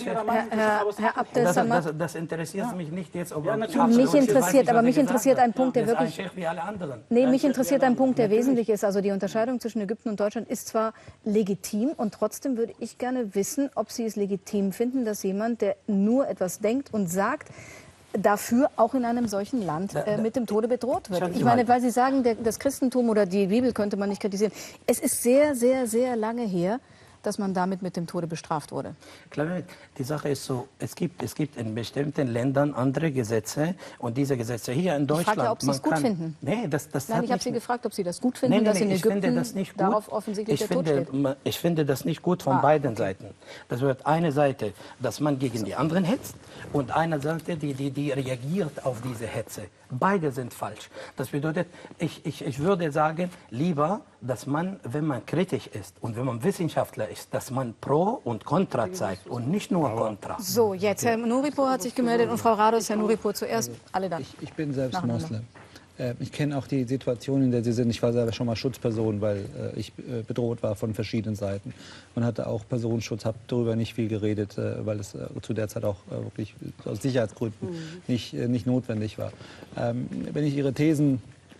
[SPEAKER 1] Herr Abdel Samad,
[SPEAKER 6] das interessiert mich nicht jetzt, ob
[SPEAKER 1] mich interessiert ein Punkt, der wirklich...
[SPEAKER 6] wie alle anderen.
[SPEAKER 1] Nee, mich interessiert ein Punkt, der wesentlich ist. Also die Unterscheidung zwischen Ägypten und Deutschland ist zwar legitim und trotzdem würde ich gerne wissen, ob Sie es legitim finden, dass jemand, der nur etwas denkt und sagt, dafür auch in einem solchen Land mit dem Tode bedroht wird. Ich meine, weil Sie sagen, das Christentum oder die Bibel könnte man nicht kritisieren. Es ist sehr, sehr, sehr lange her, dass man damit mit dem Tode bestraft wurde.
[SPEAKER 6] Klar, die Sache ist so, es gibt in bestimmten Ländern andere Gesetze und diese Gesetze hier in Deutschland...
[SPEAKER 1] Ich frage ja, ob Sie es gut finden.
[SPEAKER 6] Nee,
[SPEAKER 1] Nein, ich habe Sie gefragt, ob Sie das gut finden, dass in Ägypten darauf offensichtlich der Tod steht.
[SPEAKER 6] Ich finde das nicht gut von beiden Seiten. Das wird eine Seite, dass man gegen die anderen hetzt und eine Seite, die reagiert auf diese Hetze. Beide sind falsch. Das bedeutet, ich würde sagen, lieber, dass man, wenn man kritisch ist und wenn man Wissenschaftler ist, dass man Pro und Contra zeigt und nicht nur Contra.
[SPEAKER 1] So, jetzt Herr Nouripour hat sich gemeldet und Frau Rados, Herr Nouripour zuerst, alle dann.
[SPEAKER 3] Ich bin selbst Moslem. Ich kenne auch die Situation, in der Sie sind. Ich war selber schon mal Schutzperson, weil ich bedroht war von verschiedenen Seiten. Und hatte auch Personenschutz, habe darüber nicht viel geredet, weil es zu der Zeit auch wirklich aus Sicherheitsgründen nicht notwendig war. Wenn ich Ihre Thesen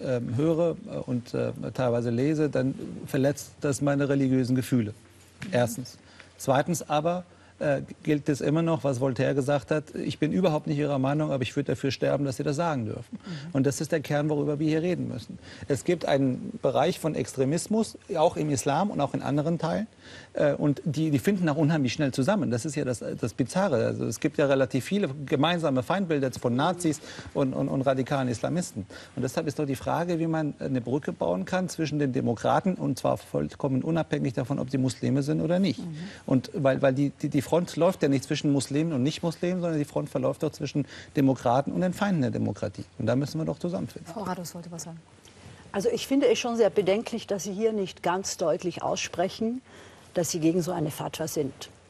[SPEAKER 3] höre und teilweise lese, dann verletzt das meine religiösen Gefühle. Erstens. Zweitens aber gilt es immer noch, was Voltaire gesagt hat, ich bin überhaupt nicht Ihrer Meinung, aber ich würde dafür sterben, dass Sie das sagen dürfen. Und das ist der Kern, worüber wir hier reden müssen. Es gibt einen Bereich von Extremismus, auch im Islam und auch in anderen Teilen. Und die finden auch unheimlich schnell zusammen. Das ist ja das Bizarre. Also es gibt ja relativ viele gemeinsame Feindbilder von Nazis und radikalen Islamisten. Und deshalb ist doch die Frage, wie man eine Brücke bauen kann zwischen den Demokraten, und zwar vollkommen unabhängig davon, ob sie Muslime sind oder nicht. Und weil die Front läuft ja nicht zwischen Muslimen und Nicht-Muslimen, sondern die Front verläuft doch zwischen Demokraten und den Feinden der Demokratie. Und da müssen wir doch zusammenfinden.
[SPEAKER 1] Frau Rados wollte was sagen.
[SPEAKER 7] Also ich finde es schon sehr bedenklich, dass Sie hier nicht ganz deutlich aussprechen, dass Sie gegen so eine Fatwa sind.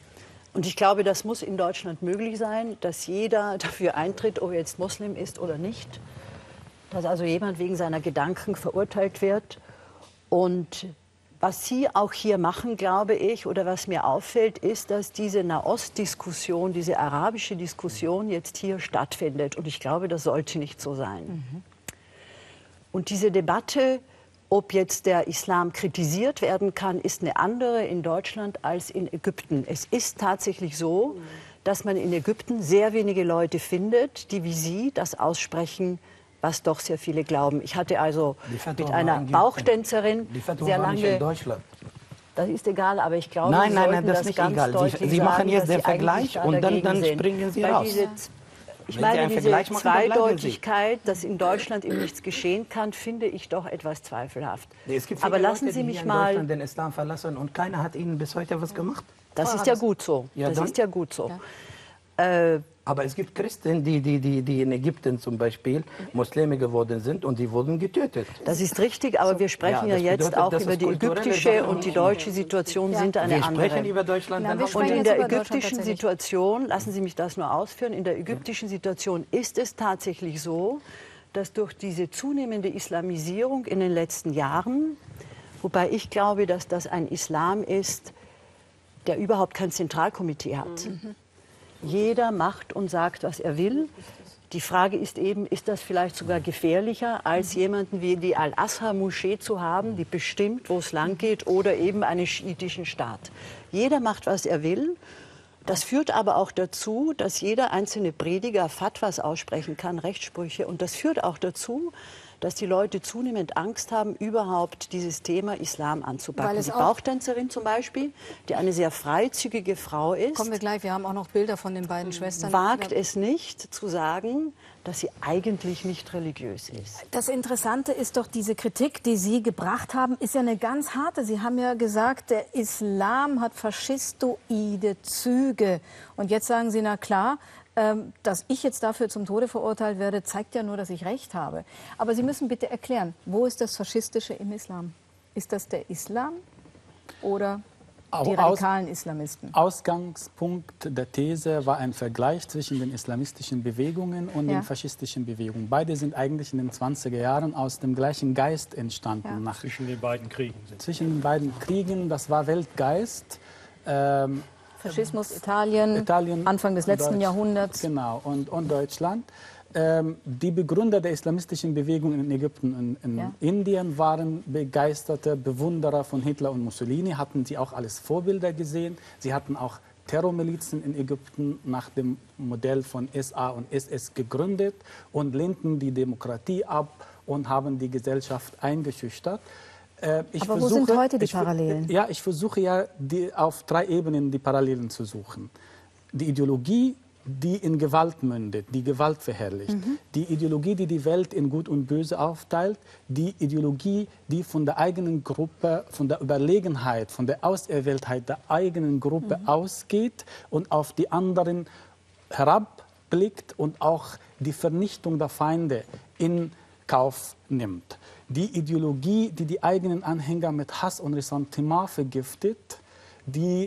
[SPEAKER 7] Und ich glaube, das muss in Deutschland möglich sein, dass jeder dafür eintritt, ob er jetzt Muslim ist oder nicht. Dass also jemand wegen seiner Gedanken verurteilt wird. Und was Sie auch hier machen, glaube ich, oder was mir auffällt, ist, dass diese Nahost-Diskussion, diese arabische Diskussion jetzt hier stattfindet. Und ich glaube, das sollte nicht so sein. Und diese Debatte, ob jetzt der Islam kritisiert werden kann, ist eine andere in Deutschland als in Ägypten. Es ist tatsächlich so, dass man in Ägypten sehr wenige Leute findet, die wie Sie das aussprechen, was doch sehr viele glauben. Ich hatte also mit einer Bauchtänzerin sehr lange...
[SPEAKER 6] in Deutschland.
[SPEAKER 7] Das ist egal, aber ich glaube,
[SPEAKER 6] nein,
[SPEAKER 7] Sie
[SPEAKER 6] nein,
[SPEAKER 7] sollten
[SPEAKER 6] das
[SPEAKER 7] das
[SPEAKER 6] nicht
[SPEAKER 7] ganz
[SPEAKER 6] egal.
[SPEAKER 7] deutlich
[SPEAKER 6] Sie machen
[SPEAKER 7] sagen,
[SPEAKER 6] jetzt
[SPEAKER 7] dass
[SPEAKER 6] den
[SPEAKER 7] Sie eigentlich
[SPEAKER 6] Vergleich
[SPEAKER 7] da
[SPEAKER 6] und dann
[SPEAKER 7] dagegen sind.
[SPEAKER 6] springen Sie
[SPEAKER 7] Weil
[SPEAKER 6] raus.
[SPEAKER 7] Ich
[SPEAKER 6] Wenn
[SPEAKER 7] meine,
[SPEAKER 6] Sie einen
[SPEAKER 7] diese
[SPEAKER 6] Vergleich machen, dann bleiben Sie.
[SPEAKER 7] Zweideutigkeit, dass in Deutschland eben nichts geschehen kann, finde ich doch etwas zweifelhaft.
[SPEAKER 6] Es gibt viele
[SPEAKER 7] Aber lassen
[SPEAKER 6] Leute,
[SPEAKER 7] Sie
[SPEAKER 6] die
[SPEAKER 7] mich
[SPEAKER 6] hier in
[SPEAKER 7] mal...
[SPEAKER 6] Deutschland den Islam verlassen und keiner hat ihnen bis heute was gemacht.
[SPEAKER 7] Das ist ja gut so.
[SPEAKER 6] Ja,
[SPEAKER 7] das
[SPEAKER 6] dann?
[SPEAKER 7] ist ja gut so.
[SPEAKER 1] Ja.
[SPEAKER 6] Aber es gibt Christen, die in Ägypten zum Beispiel Muslime geworden sind und die wurden getötet.
[SPEAKER 7] Das ist richtig, aber wir sprechen ja
[SPEAKER 6] das
[SPEAKER 7] jetzt
[SPEAKER 6] bedeutet,
[SPEAKER 7] auch
[SPEAKER 6] dass
[SPEAKER 7] über
[SPEAKER 6] es
[SPEAKER 7] die
[SPEAKER 6] kulturelle
[SPEAKER 7] ägyptische
[SPEAKER 6] Sachen
[SPEAKER 7] und die
[SPEAKER 6] sind.
[SPEAKER 7] deutsche Situation sind eine
[SPEAKER 6] Wir sprechen
[SPEAKER 7] andere.
[SPEAKER 6] über Deutschland.
[SPEAKER 1] Na, wir
[SPEAKER 6] dann
[SPEAKER 1] sprechen
[SPEAKER 7] Und in
[SPEAKER 1] jetzt
[SPEAKER 7] der
[SPEAKER 1] über Deutschland
[SPEAKER 7] ägyptischen
[SPEAKER 1] tatsächlich.
[SPEAKER 7] Situation, lassen Sie mich das nur ausführen, in der ägyptischen Situation ist es tatsächlich so, dass durch diese zunehmende Islamisierung in den letzten Jahren, wobei ich glaube, dass das ein Islam ist, der überhaupt kein Zentralkomitee hat. Jeder macht und sagt, was er will. Die Frage ist eben, ist das vielleicht sogar gefährlicher, als jemanden wie die Al-Azhar-Moschee zu haben, die bestimmt, wo es lang geht, oder eben einen schiitischen Staat. Jeder macht, was er will. Das führt aber auch dazu, dass jeder einzelne Prediger Fatwas aussprechen kann, Rechtssprüche. Und das führt auch dazu, dass die Leute zunehmend Angst haben, überhaupt dieses Thema Islam
[SPEAKER 1] Weil
[SPEAKER 7] anzupacken.
[SPEAKER 1] es
[SPEAKER 7] Die
[SPEAKER 1] auch-
[SPEAKER 7] Bauchtänzerin zum Beispiel, die eine sehr freizügige Frau ist,
[SPEAKER 1] Kommen wir gleich, wir haben auch noch Bilder von den beiden Schwestern.
[SPEAKER 7] wagt es nicht zu sagen, dass sie eigentlich nicht religiös ist.
[SPEAKER 1] Das Interessante ist doch, diese Kritik, die Sie gebracht haben, ist ja eine ganz harte. Sie haben ja gesagt, der Islam hat faschistoide Züge. Und jetzt sagen Sie, na klar, dass ich jetzt dafür zum Tode verurteilt werde, zeigt ja nur, dass ich Recht habe. Aber Sie müssen bitte erklären, wo ist das Faschistische im Islam? Ist das der Islam oder die radikalen Islamisten?
[SPEAKER 4] Ausgangspunkt der These war ein Vergleich zwischen den islamistischen Bewegungen und
[SPEAKER 1] Ja.
[SPEAKER 4] den faschistischen Bewegungen. Beide sind eigentlich in den 20er Jahren aus dem gleichen Geist entstanden.
[SPEAKER 1] Ja.
[SPEAKER 4] Nach
[SPEAKER 2] Zwischen den beiden Kriegen sind.
[SPEAKER 4] zwischen den beiden Kriegen, das war Weltgeist.
[SPEAKER 1] Faschismus, Italien, Anfang des letzten Jahrhunderts.
[SPEAKER 4] Genau, und Deutschland. Die Begründer der islamistischen Bewegung in Ägypten und in
[SPEAKER 1] Ja.
[SPEAKER 4] Indien waren begeisterte Bewunderer von Hitler und Mussolini, hatten sie auch als Vorbilder gesehen. Sie hatten auch Terrormilizen in Ägypten nach dem Modell von SA und SS gegründet und lehnten die Demokratie ab und haben die Gesellschaft eingeschüchtert.
[SPEAKER 1] Aber wo sind heute die Parallelen?
[SPEAKER 4] Ja, ich versuche ja auf 3 Ebenen die Parallelen zu suchen. Die Ideologie, die in Gewalt mündet, die Gewalt verherrlicht. Die Ideologie, die die Welt in Gut und Böse aufteilt. Die Ideologie, die von der eigenen Gruppe, von der Überlegenheit, von der Auserwähltheit der eigenen Gruppe ausgeht und auf die anderen herabblickt und auch die Vernichtung der Feinde in Kauf nimmt. Die Ideologie, die die eigenen Anhänger mit Hass und Ressentiment vergiftet, die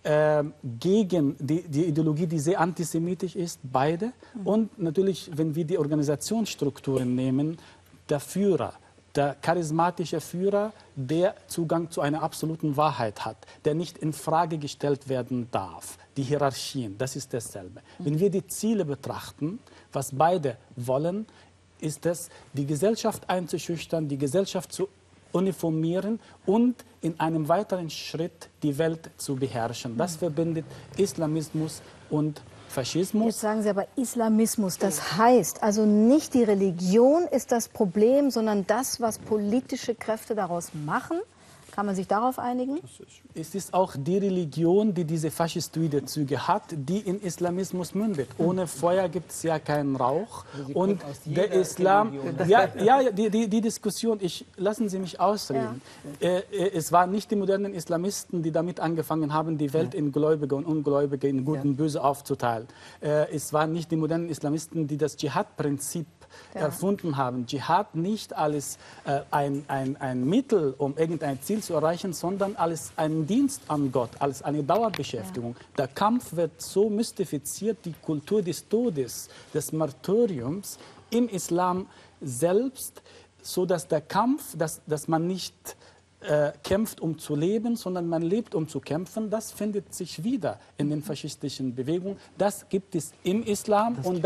[SPEAKER 4] gegen die Ideologie, die sehr antisemitisch ist, beide. Und natürlich, wenn wir die Organisationsstrukturen nehmen, der Führer, der charismatische Führer, der Zugang zu einer absoluten Wahrheit hat, der nicht in Frage gestellt werden darf. Die Hierarchien, das ist dasselbe. Wenn wir die Ziele betrachten, was beide wollen, ist es, die Gesellschaft einzuschüchtern, die Gesellschaft zu uniformieren und in einem weiteren Schritt die Welt zu beherrschen. Das verbindet Islamismus und Faschismus.
[SPEAKER 1] Jetzt sagen Sie aber Islamismus, das heißt also nicht die Religion ist das Problem, sondern das, was politische Kräfte daraus machen. Kann man sich darauf einigen?
[SPEAKER 4] Es ist auch die Religion, die diese faschistoide Züge hat, die in Islamismus mündet. Ohne Feuer gibt es ja keinen Rauch. Und der Islam, die Diskussion, lassen Sie mich ausreden. Ja. Es waren nicht die modernen Islamisten, die damit angefangen haben, die Welt in Gläubige und Ungläubige, in Gut und Böse aufzuteilen. Es waren nicht die modernen Islamisten, die das Dschihad-Prinzip erfunden haben. Dschihad nicht als ein Mittel, um irgendein Ziel zu erreichen, sondern als ein Dienst an Gott, als eine Dauerbeschäftigung. Der Kampf wird so mystifiziert, die Kultur des Todes, des Martyriums im Islam selbst, so dass der Kampf, dass man nicht kämpft, um zu leben, sondern man lebt, um zu kämpfen, das findet sich wieder in den faschistischen Bewegungen. Das gibt es im Islam und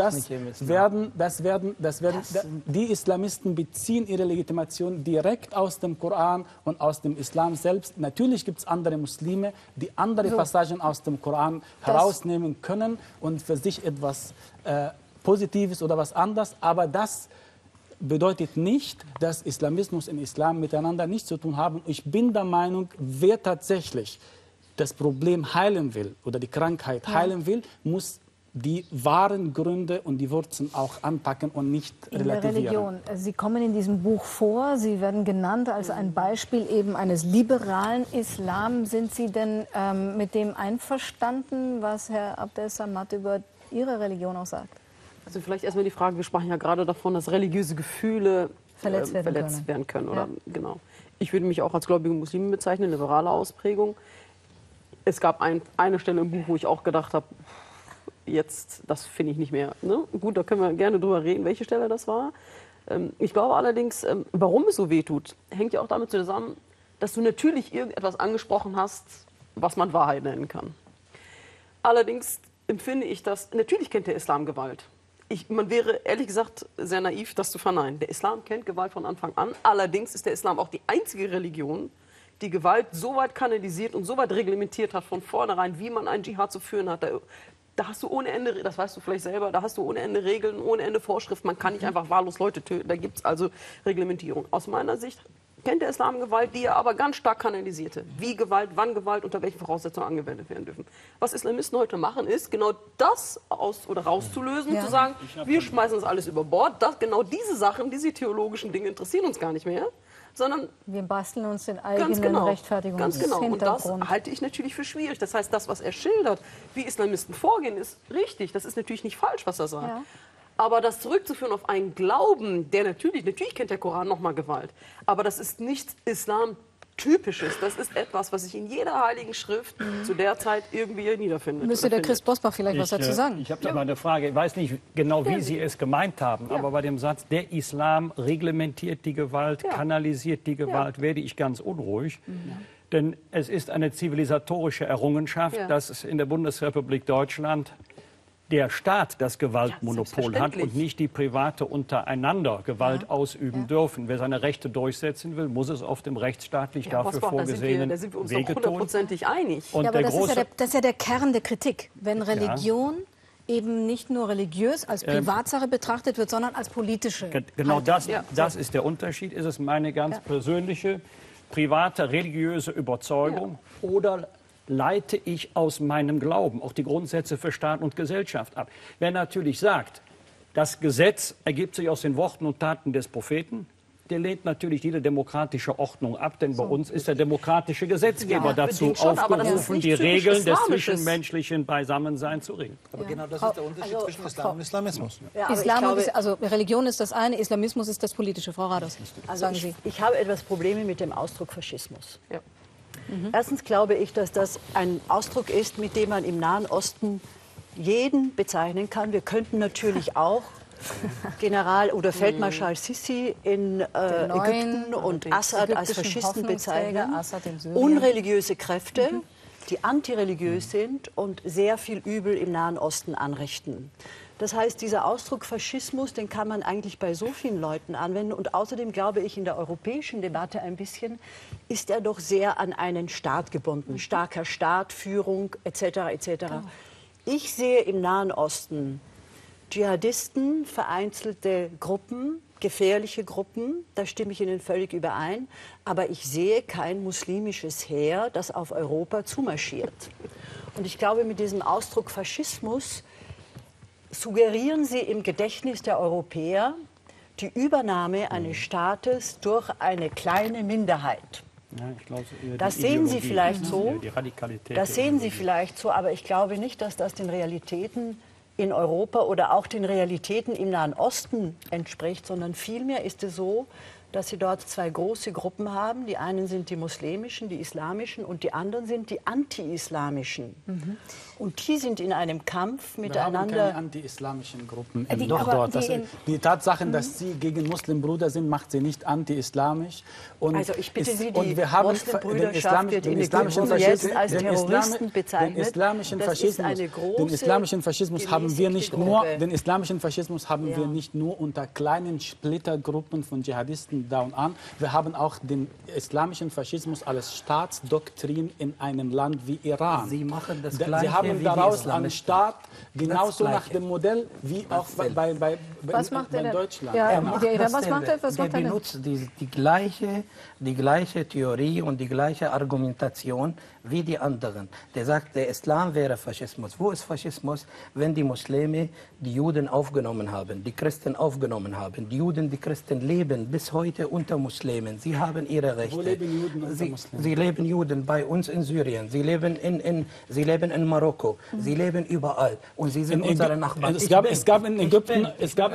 [SPEAKER 4] die Islamisten beziehen ihre Legitimation direkt aus dem Koran und aus dem Islam selbst. Natürlich gibt es andere Muslime, die andere Passagen aus dem Koran herausnehmen können und für sich etwas Positives oder was anderes, aber das bedeutet nicht, dass Islamismus und Islam miteinander nichts zu tun haben. Ich bin der Meinung, wer tatsächlich das Problem heilen will oder die Krankheit heilen will, muss die wahren Gründe und die Wurzeln auch anpacken und nicht relativieren.
[SPEAKER 1] In der Religion. Sie kommen in diesem Buch vor, Sie werden genannt als ein Beispiel eben eines liberalen Islam. Sind Sie denn mit dem einverstanden, was Herr Abdel Samad über Ihre Religion auch sagt.
[SPEAKER 5] Also vielleicht erstmal die Frage, wir sprachen ja gerade davon, dass religiöse Gefühle
[SPEAKER 1] Verletzt
[SPEAKER 5] werden können. Oder? Genau. Ich würde mich auch als gläubige Muslimin bezeichnen, liberale Ausprägung. Es gab eine Stelle im Buch, wo ich auch gedacht habe, jetzt, das finde ich nicht mehr. Ne? Gut, da können wir gerne drüber reden, welche Stelle das war. Ich glaube allerdings, warum es so weh tut, hängt ja auch damit zusammen, dass du natürlich irgendetwas angesprochen hast, was man Wahrheit nennen kann. Allerdings empfinde ich das, natürlich kennt der Islam Gewalt. Man wäre ehrlich gesagt sehr naiv, das zu verneinen. Der Islam kennt Gewalt von Anfang an. Allerdings ist der Islam auch die einzige Religion, die Gewalt so weit kanalisiert und so weit reglementiert hat von vornherein, wie man einen Dschihad zu führen hat. Da hast du ohne Ende, das weißt du vielleicht selber, da hast du ohne Ende Regeln, ohne Ende Vorschriften. Man kann nicht einfach wahllos Leute töten. Da gibt es also Reglementierung. Aus meiner Sicht kennt der Islam Gewalt, die er aber ganz stark kanalisierte. Wie Gewalt, wann Gewalt, unter welchen Voraussetzungen angewendet werden dürfen. Was Islamisten heute machen, ist genau das rauszulösen und zu sagen, wir schmeißen das alles über Bord. Genau diese Sachen, diese theologischen Dinge interessieren uns gar nicht mehr. Sondern
[SPEAKER 1] wir basteln uns den eigenen Rechtfertigungshintergrund.
[SPEAKER 5] Und das halte ich natürlich für schwierig. Das heißt, das, was er schildert, wie Islamisten vorgehen, ist richtig. Das ist natürlich nicht falsch, was er sagt. Ja. Aber das zurückzuführen auf einen Glauben, der natürlich kennt der Koran nochmal Gewalt, aber das ist nichts Islam-Typisches. Das ist etwas, was sich in jeder heiligen Schrift zu der Zeit irgendwie niederfindet.
[SPEAKER 1] Müsste der Chris Bosbach vielleicht was dazu sagen?
[SPEAKER 2] Ich habe da mal eine Frage. Ich weiß nicht genau, wie Sie es gemeint haben, aber bei dem Satz, der Islam reglementiert die Gewalt, kanalisiert die Gewalt, werde ich ganz unruhig. Denn es ist eine zivilisatorische Errungenschaft, dass es in der Bundesrepublik Deutschland der Staat das Gewaltmonopol hat und nicht die Private untereinander Gewalt ausüben dürfen. Wer seine Rechte durchsetzen will, muss es auf dem rechtsstaatlich dafür vorgesehenen
[SPEAKER 5] da sind wir uns
[SPEAKER 2] Wege tun.
[SPEAKER 5] Hundertprozentig einig.
[SPEAKER 2] Und
[SPEAKER 1] aber das ist ja der Kern der Kritik, wenn Religion eben nicht nur religiös als Privatsache betrachtet wird, sondern als politische.
[SPEAKER 2] Genau das ist der Unterschied. Ist es meine ganz persönliche, private, religiöse Überzeugung oder leite ich aus meinem Glauben auch die Grundsätze für Staat und Gesellschaft ab? Wer natürlich sagt, das Gesetz ergibt sich aus den Worten und Taten des Propheten, der lehnt natürlich jede demokratische Ordnung ab, denn bei uns ist der demokratische Gesetzgeber dazu aufgerufen, die Regeln des zwischenmenschlichen Beisammenseins zu regeln.
[SPEAKER 3] Aber genau das ist der Unterschied zwischen Islam und Islamismus.
[SPEAKER 1] Also Religion ist das eine, Islamismus ist das politische. Frau Rados, sagen Sie.
[SPEAKER 7] Ich habe etwas Probleme mit dem Ausdruck Faschismus. Ja. Erstens glaube ich, dass das ein Ausdruck ist, mit dem man im Nahen Osten jeden bezeichnen kann. Wir könnten natürlich auch General oder Feldmarschall Sisi in Ägypten und Assad als Faschisten bezeichnen. Unreligiöse Kräfte, die antireligiös sind und sehr viel Übel im Nahen Osten anrichten. Das heißt, dieser Ausdruck Faschismus, den kann man eigentlich bei so vielen Leuten anwenden. Und außerdem glaube ich, in der europäischen Debatte ein bisschen ist er doch sehr an einen Staat gebunden. Starker Staat, Führung etc. etc. Ich sehe im Nahen Osten Dschihadisten, vereinzelte Gruppen, gefährliche Gruppen, da stimme ich Ihnen völlig überein. Aber ich sehe kein muslimisches Heer, das auf Europa zumarschiert. Und ich glaube, mit diesem Ausdruck Faschismus suggerieren Sie im Gedächtnis der Europäer die Übernahme eines Staates durch eine kleine Minderheit.
[SPEAKER 2] Ja, ich glaube,
[SPEAKER 7] das sehen Sie vielleicht so. Das sehen Sie vielleicht so, aber ich glaube nicht, dass das den Realitäten in Europa oder auch den Realitäten im Nahen Osten entspricht, sondern vielmehr ist es so, dass Sie dort zwei große Gruppen haben. Die einen sind die muslimischen, die islamischen und die anderen sind die anti-islamischen. Und die sind in einem Kampf miteinander.
[SPEAKER 4] Wir haben keine anti-islamischen Gruppen dort. Die Tatsache, dass sie gegen Muslimbrüder sind, macht sie nicht anti-islamisch.
[SPEAKER 7] Also ich bitte Sie, die Muslimbrüderschaft wird in Ägypten jetzt als Terroristen bezeichnet.
[SPEAKER 4] Den islamischen Faschismus haben wir nicht nur unter kleinen Splittergruppen von Dschihadisten da und an. Wir haben auch den islamischen Faschismus als Staatsdoktrin in einem Land wie Iran.
[SPEAKER 6] Sie machen das
[SPEAKER 4] Sie haben daraus einen Staat genauso nach dem Modell wie auch bei Deutschland.
[SPEAKER 6] Er benutzt die gleiche Theorie und die gleiche Argumentation wie die anderen. Der sagt, der Islam wäre Faschismus. Wo ist Faschismus, wenn die Muslime die Juden aufgenommen haben, die Christen aufgenommen haben, die Juden, die Christen leben bis heute bitte unter Muslimen. Sie haben ihre Rechte.
[SPEAKER 4] Wo leben Juden unter Muslimen?
[SPEAKER 6] Sie leben Juden bei uns in Syrien. Sie leben in Marokko. Sie leben überall. Und sie sind unsere Nachbarn.
[SPEAKER 4] Es gab in Ägypten, ich habe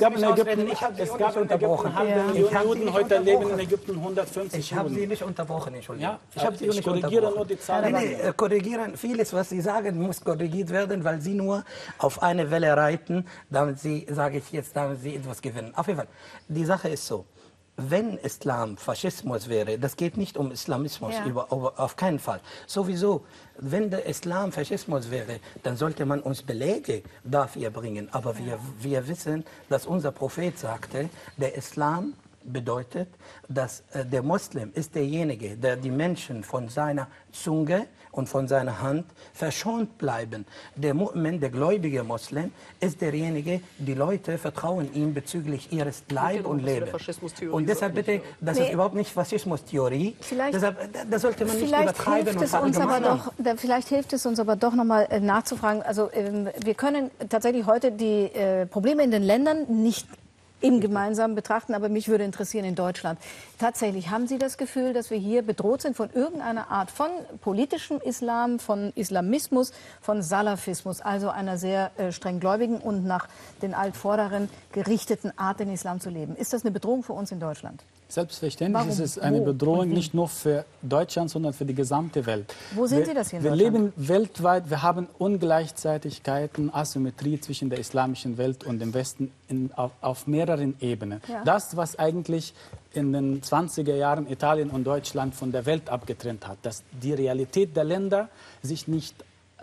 [SPEAKER 4] Sie unterbrochen. Juden, heute leben in Ägypten 150
[SPEAKER 6] Ich habe Sie nicht unterbrochen, Entschuldigung.
[SPEAKER 4] Ja,
[SPEAKER 6] Ich habe Sie nicht
[SPEAKER 4] korrigiere
[SPEAKER 6] unterbrochen.
[SPEAKER 4] nur die Zahlen.
[SPEAKER 6] Nee, korrigieren. Vieles, was Sie sagen, muss korrigiert werden, weil Sie nur auf eine Welle reiten, damit Sie, sage ich jetzt, damit Sie etwas gewinnen. Auf jeden Fall, die Sache ist so. Wenn Islam Faschismus wäre, das geht nicht um Islamismus, auf keinen Fall. Sowieso, wenn der Islam Faschismus wäre, dann sollte man uns Belege dafür bringen. Aber wir wissen, dass unser Prophet sagte, der Islam bedeutet, dass der Muslim ist derjenige, der die Menschen von seiner Zunge und von seiner Hand verschont bleiben. Der Mu'min, der gläubige Muslim, ist derjenige, die Leute vertrauen ihm bezüglich ihres Leib und Leben. Und deshalb bitte, das ist überhaupt nicht Faschismustheorie. Deshalb, das sollte man nicht übertreiben und verallgemeinern.
[SPEAKER 1] Vielleicht hilft es uns aber doch noch mal nachzufragen. Also wir können tatsächlich heute die Probleme in den Ländern nicht im Gemeinsamen betrachten, aber mich würde interessieren in Deutschland. Tatsächlich, haben Sie das Gefühl, dass wir hier bedroht sind von irgendeiner Art von politischem Islam, von Islamismus, von Salafismus, also einer sehr streng gläubigen und nach den Altvorderen gerichteten Art, den Islam zu leben? Ist das eine Bedrohung für uns in Deutschland?
[SPEAKER 4] Selbstverständlich ist es eine Bedrohung nicht nur für Deutschland, sondern für die gesamte Welt.
[SPEAKER 1] Wo sehen Sie das hier in
[SPEAKER 4] Wir
[SPEAKER 1] Deutschland?
[SPEAKER 4] leben weltweit, wir haben Ungleichzeitigkeiten, Asymmetrie zwischen der islamischen Welt und dem Westen auf mehreren Ebenen. Ja. Das, was eigentlich in den 20er Jahren Italien und Deutschland von der Welt abgetrennt hat, dass die Realität der Länder sich nicht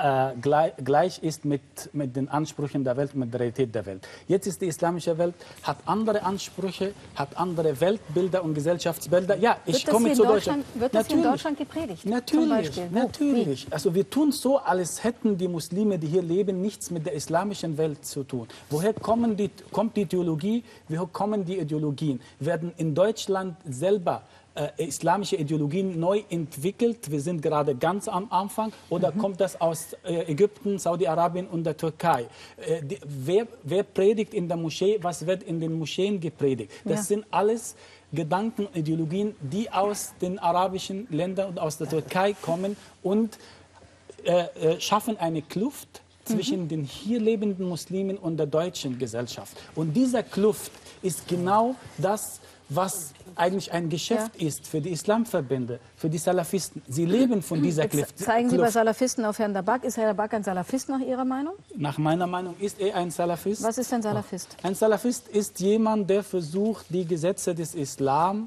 [SPEAKER 4] gleich ist mit den Ansprüchen der Welt, mit der Realität der Welt. Jetzt ist die islamische Welt, hat andere Ansprüche, hat andere Weltbilder und Gesellschaftsbilder. Ja, ich komme zu Deutschland.
[SPEAKER 1] Wird das hier in Deutschland gepredigt?
[SPEAKER 4] Natürlich. Also wir tun so, als hätten die Muslime, die hier leben, nichts mit der islamischen Welt zu tun. Woher kommt die Theologie? Woher kommen die Ideologien? Werden in Deutschland selber islamische Ideologien neu entwickelt? Wir sind gerade ganz am Anfang. Oder kommt das aus Ägypten, Saudi-Arabien und der Türkei? Wer predigt in der Moschee? Was wird in den Moscheen gepredigt? Das sind alles Gedanken, Ideologien, die aus den arabischen Ländern und aus der Türkei kommen und schaffen eine Kluft zwischen den hier lebenden Muslimen und der deutschen Gesellschaft. Und dieser Kluft ist genau das, was eigentlich ein Geschäft ist für die Islamverbände, für die Salafisten. Sie leben von dieser Kluft.
[SPEAKER 1] Zeigen Sie bei Salafisten auf Herrn Dabak. Ist Herr Dabak ein Salafist nach Ihrer Meinung?
[SPEAKER 4] Nach meiner Meinung ist er ein Salafist.
[SPEAKER 1] Was ist ein Salafist?
[SPEAKER 4] Ein Salafist ist jemand, der versucht, die Gesetze des Islam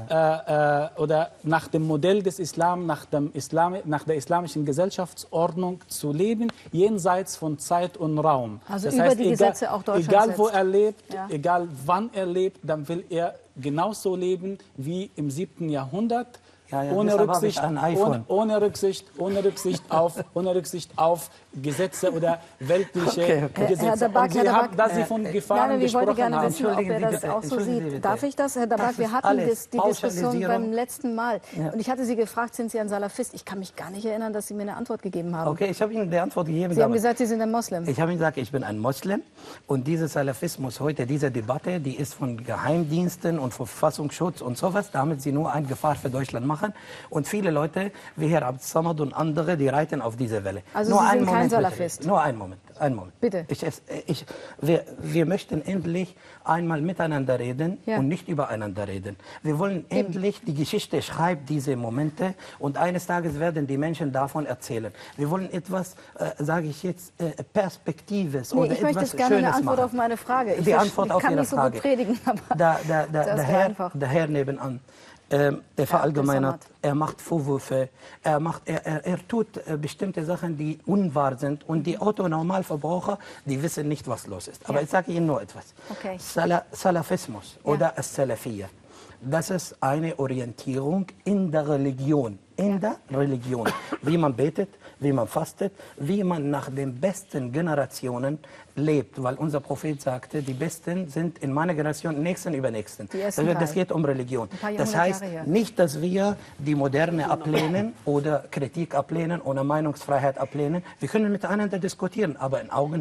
[SPEAKER 4] oder nach dem Modell des Islam, nach der islamischen Gesellschaftsordnung zu leben, jenseits von Zeit und Raum.
[SPEAKER 1] Also das heißt, die Gesetze auch Deutschlands
[SPEAKER 4] egal wo er lebt, egal wann er lebt, dann will er genauso leben wie im 7. Jahrhundert. Ohne Rücksicht auf Gesetze oder weltliche Gesetze.
[SPEAKER 1] Herr Dabak,
[SPEAKER 4] da Sie von Gefahren
[SPEAKER 1] ich wollte gerne
[SPEAKER 4] haben.
[SPEAKER 1] wissen, ob er das auch so sieht. Darf ich das, Herr Dabak? Wir hatten die Diskussion beim letzten Mal. Und ich hatte Sie gefragt, sind Sie ein Salafist? Ich kann mich gar nicht erinnern, dass Sie mir eine Antwort gegeben haben.
[SPEAKER 6] Okay, ich habe Ihnen die Antwort gegeben.
[SPEAKER 1] Sie haben gesagt, Sie sind ein Moslem.
[SPEAKER 6] Ich habe Ihnen gesagt, ich bin ein Moslem. Und dieser Salafismus heute, diese Debatte, die ist von Geheimdiensten und Verfassungsschutz und sowas, damit sie nur eine Gefahr für Deutschland machen. Und viele Leute, wie Herr Abd Samad und andere, die reiten auf diese Welle.
[SPEAKER 1] Also Sie sind kein Salafist?
[SPEAKER 6] Nur einen Moment.
[SPEAKER 1] Bitte.
[SPEAKER 6] Wir möchten endlich einmal miteinander reden und nicht übereinander reden. Wir wollen endlich, die Geschichte schreibt diese Momente und eines Tages werden die Menschen davon erzählen. Wir wollen etwas, sage ich jetzt, Perspektives oder etwas Schönes machen. Ich möchte gerne eine
[SPEAKER 1] Antwort auf meine Frage.
[SPEAKER 6] Die Antwort auf Ihre Frage.
[SPEAKER 1] Ich kann nicht so gut predigen, aber
[SPEAKER 6] der Herr nebenan. Er verallgemeinert, er macht Vorwürfe, er tut bestimmte Sachen, die unwahr sind. Und die Autonormalverbraucher, die wissen nicht, was los ist. Aber ich sage Ihnen nur etwas.
[SPEAKER 1] Okay.
[SPEAKER 6] Salafismus oder Salafiyya, das ist eine Orientierung in der Religion. Wie man betet, wie man fastet, wie man nach den besten Generationen lebt. Weil unser Prophet sagte, die Besten sind in meiner Generation nächsten übernächsten. Das geht um Religion. Das heißt nicht, dass wir die Moderne ablehnen oder Kritik ablehnen oder Meinungsfreiheit ablehnen. Wir können miteinander diskutieren, aber in Augenhöhe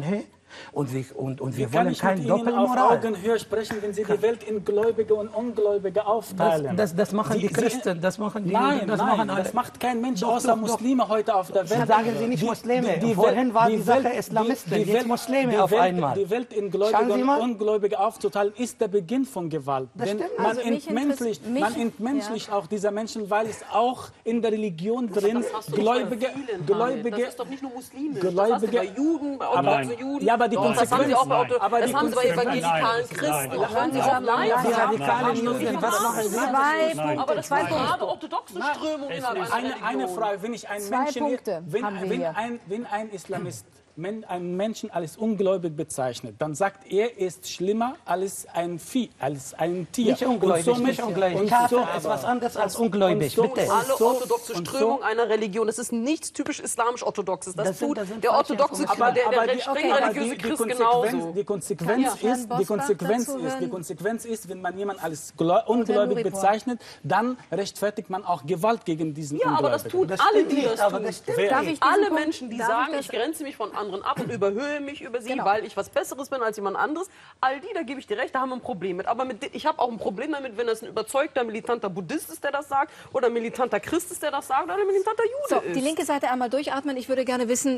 [SPEAKER 6] Und wir
[SPEAKER 4] Wie kann
[SPEAKER 6] wollen
[SPEAKER 4] ich
[SPEAKER 6] keine
[SPEAKER 4] mit Ihnen auf
[SPEAKER 6] Doppelmoral.
[SPEAKER 4] Augenhöhe sprechen, wenn Sie die Welt in Gläubige und Ungläubige aufteilen?
[SPEAKER 6] Das machen die Christen, das machen die.
[SPEAKER 4] Nein,
[SPEAKER 6] das
[SPEAKER 4] nein,
[SPEAKER 6] machen alle.
[SPEAKER 4] das macht kein Mensch
[SPEAKER 6] Doch,
[SPEAKER 4] außer
[SPEAKER 6] doch, doch.
[SPEAKER 4] Muslime heute auf der Welt.
[SPEAKER 6] Sagen Sie nicht Muslime. Vorhin war die Sache Islamisten, jetzt Muslime auf einmal.
[SPEAKER 4] Die Welt in
[SPEAKER 6] Schauen
[SPEAKER 4] Gläubige
[SPEAKER 6] Sie
[SPEAKER 4] und
[SPEAKER 6] mal.
[SPEAKER 4] Ungläubige aufzuteilen, ist der Beginn von Gewalt. Denn
[SPEAKER 6] stimmt.
[SPEAKER 4] man
[SPEAKER 1] Also mich
[SPEAKER 4] entmenschlicht,
[SPEAKER 1] interess-
[SPEAKER 4] man entmenschlicht auch diese Menschen, weil es auch in der Religion drin
[SPEAKER 5] Das hast du doch bei
[SPEAKER 4] Gläubige,
[SPEAKER 5] vielen,
[SPEAKER 4] Gläubige,
[SPEAKER 5] das ist doch nicht nur muslimisch.
[SPEAKER 4] Gläubige-
[SPEAKER 5] Das hast du bei Juden, bei orthodoxen Juden.
[SPEAKER 4] Ja, aber die
[SPEAKER 5] Doch, das haben sie
[SPEAKER 4] Konsequenz-
[SPEAKER 5] auch bei
[SPEAKER 2] Nein.
[SPEAKER 4] aber
[SPEAKER 5] das
[SPEAKER 4] die
[SPEAKER 5] haben sie bei
[SPEAKER 4] Konsequenz-
[SPEAKER 5] evangelikalen
[SPEAKER 2] Nein,
[SPEAKER 5] Christen.
[SPEAKER 2] nein.
[SPEAKER 5] Hören Sie auf, nein.
[SPEAKER 6] Die radikalen Juden, was machen sie?
[SPEAKER 1] Zwei
[SPEAKER 2] Nein.
[SPEAKER 5] Aber das
[SPEAKER 1] Zwei
[SPEAKER 5] waren gerade
[SPEAKER 1] Punkte.
[SPEAKER 5] orthodoxe Strömungen innerhalb einer
[SPEAKER 4] Eine
[SPEAKER 5] Religion.
[SPEAKER 4] Frage, wenn ich ein
[SPEAKER 1] Zwei
[SPEAKER 4] Menschen,
[SPEAKER 1] Punkte haben wir hier.
[SPEAKER 4] wenn ein Islamist einen Menschen als ungläubig bezeichnet, dann sagt er ist schlimmer als ein Vieh, als ein Tier.
[SPEAKER 6] Nicht ungläubig,
[SPEAKER 4] Und
[SPEAKER 6] nicht ungläubig.
[SPEAKER 4] und
[SPEAKER 6] Kafir ist was anderes als ungläubig,
[SPEAKER 4] und so-
[SPEAKER 6] bitte.
[SPEAKER 5] Alle
[SPEAKER 4] so-
[SPEAKER 5] orthodoxe
[SPEAKER 4] und so-
[SPEAKER 5] Strömungen einer Religion. Das ist nichts typisch islamisch-orthodoxes. Das tut
[SPEAKER 6] das sind
[SPEAKER 5] der
[SPEAKER 6] falsche
[SPEAKER 5] orthodoxe,
[SPEAKER 6] Informationen.
[SPEAKER 5] der streng religiöse Christ genauso.
[SPEAKER 4] Die Konsequenz
[SPEAKER 1] Kann ich Herrn
[SPEAKER 4] ist,
[SPEAKER 1] Bosbach dazu
[SPEAKER 4] die Konsequenz ist, wenn man jemanden als ungläubig
[SPEAKER 1] Nuripur.
[SPEAKER 4] bezeichnet, dann rechtfertigt man auch Gewalt gegen diesen
[SPEAKER 5] Ja, aber das
[SPEAKER 4] Ungläubigen.
[SPEAKER 5] tun alle, die das
[SPEAKER 6] aber
[SPEAKER 5] tun.
[SPEAKER 6] das stimmt
[SPEAKER 4] Wer-
[SPEAKER 1] Darf ich diesen
[SPEAKER 5] Alle
[SPEAKER 1] Punkt-
[SPEAKER 5] Menschen, die
[SPEAKER 1] darf
[SPEAKER 5] sagen,
[SPEAKER 1] ich
[SPEAKER 5] ich
[SPEAKER 1] das-
[SPEAKER 5] grenze mich von anderen ab und überhöhe mich über sie,
[SPEAKER 1] Genau.
[SPEAKER 5] weil ich was Besseres bin als jemand anderes, all die, da gebe ich dir recht, da haben wir ein Problem mit. Aber ich habe auch ein Problem damit, wenn das ein überzeugter, militanter Buddhist ist, der das sagt, oder ein militanter Christ ist, der das sagt, oder ein militanter
[SPEAKER 1] So,
[SPEAKER 5] Jude ist.
[SPEAKER 1] die linke Seite einmal durchatmen. Ich würde gerne wissen,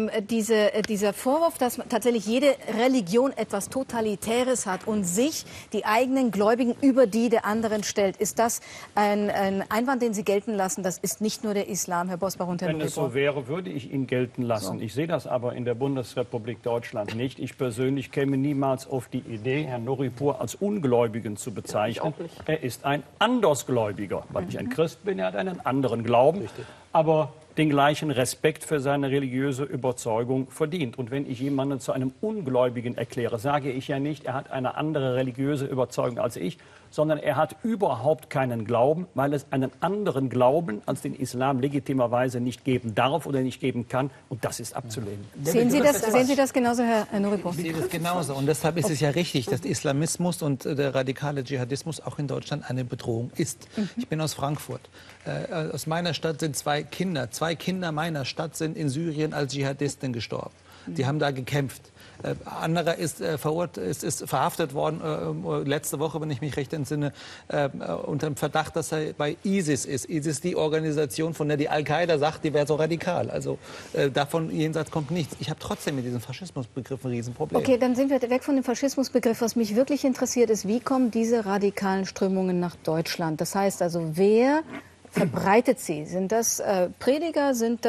[SPEAKER 1] dieser Vorwurf, dass tatsächlich jede Religion etwas Totalitäres hat und sich die eigenen Gläubigen über die der anderen stellt, ist das ein Einwand, den Sie gelten lassen? Das ist nicht nur der Islam, Herr Bosbach und Herr
[SPEAKER 2] Wenn es
[SPEAKER 1] Nuripur.
[SPEAKER 2] so wäre, würde ich ihn gelten lassen. Ich sehe das aber in der Bundesrepublik Deutschland nicht. Ich persönlich käme niemals auf die Idee, Herrn Nuripur als Ungläubigen zu bezeichnen.
[SPEAKER 5] auch nicht.
[SPEAKER 2] Er ist ein Andersgläubiger, weil ich ein Christ bin. Er hat einen anderen Glauben, aber den gleichen Respekt für seine religiöse Überzeugung verdient. Und wenn ich jemanden zu einem Ungläubigen erkläre, sage ich ja nicht, er hat eine andere religiöse Überzeugung als ich, sondern er hat überhaupt keinen Glauben, weil es einen anderen Glauben als den Islam legitimerweise nicht geben darf oder nicht geben kann. Und das ist abzulehnen.
[SPEAKER 1] Sehen Sie das genauso, Herr Nuripur?
[SPEAKER 3] Ich sehe das genauso. Und deshalb ist es ja richtig, dass Islamismus und der radikale Dschihadismus auch in Deutschland eine Bedrohung ist. Ich bin aus Frankfurt. Aus meiner Stadt sind zwei Kinder meiner Stadt sind in Syrien als Dschihadisten gestorben. Die haben da gekämpft. Anderer ist verhaftet worden, letzte Woche, wenn ich mich recht entsinne, unter dem Verdacht, dass er bei ISIS ist. ISIS ist die Organisation, von der die Al-Qaida sagt, die wäre so radikal. Also davon jenseits kommt nichts. Ich habe trotzdem mit diesem Faschismusbegriff ein Riesenproblem.
[SPEAKER 1] Okay, dann sind wir weg von dem Faschismusbegriff. Was mich wirklich interessiert ist, wie kommen diese radikalen Strömungen nach Deutschland? Das heißt also, wer verbreitet sie? Sind das Prediger?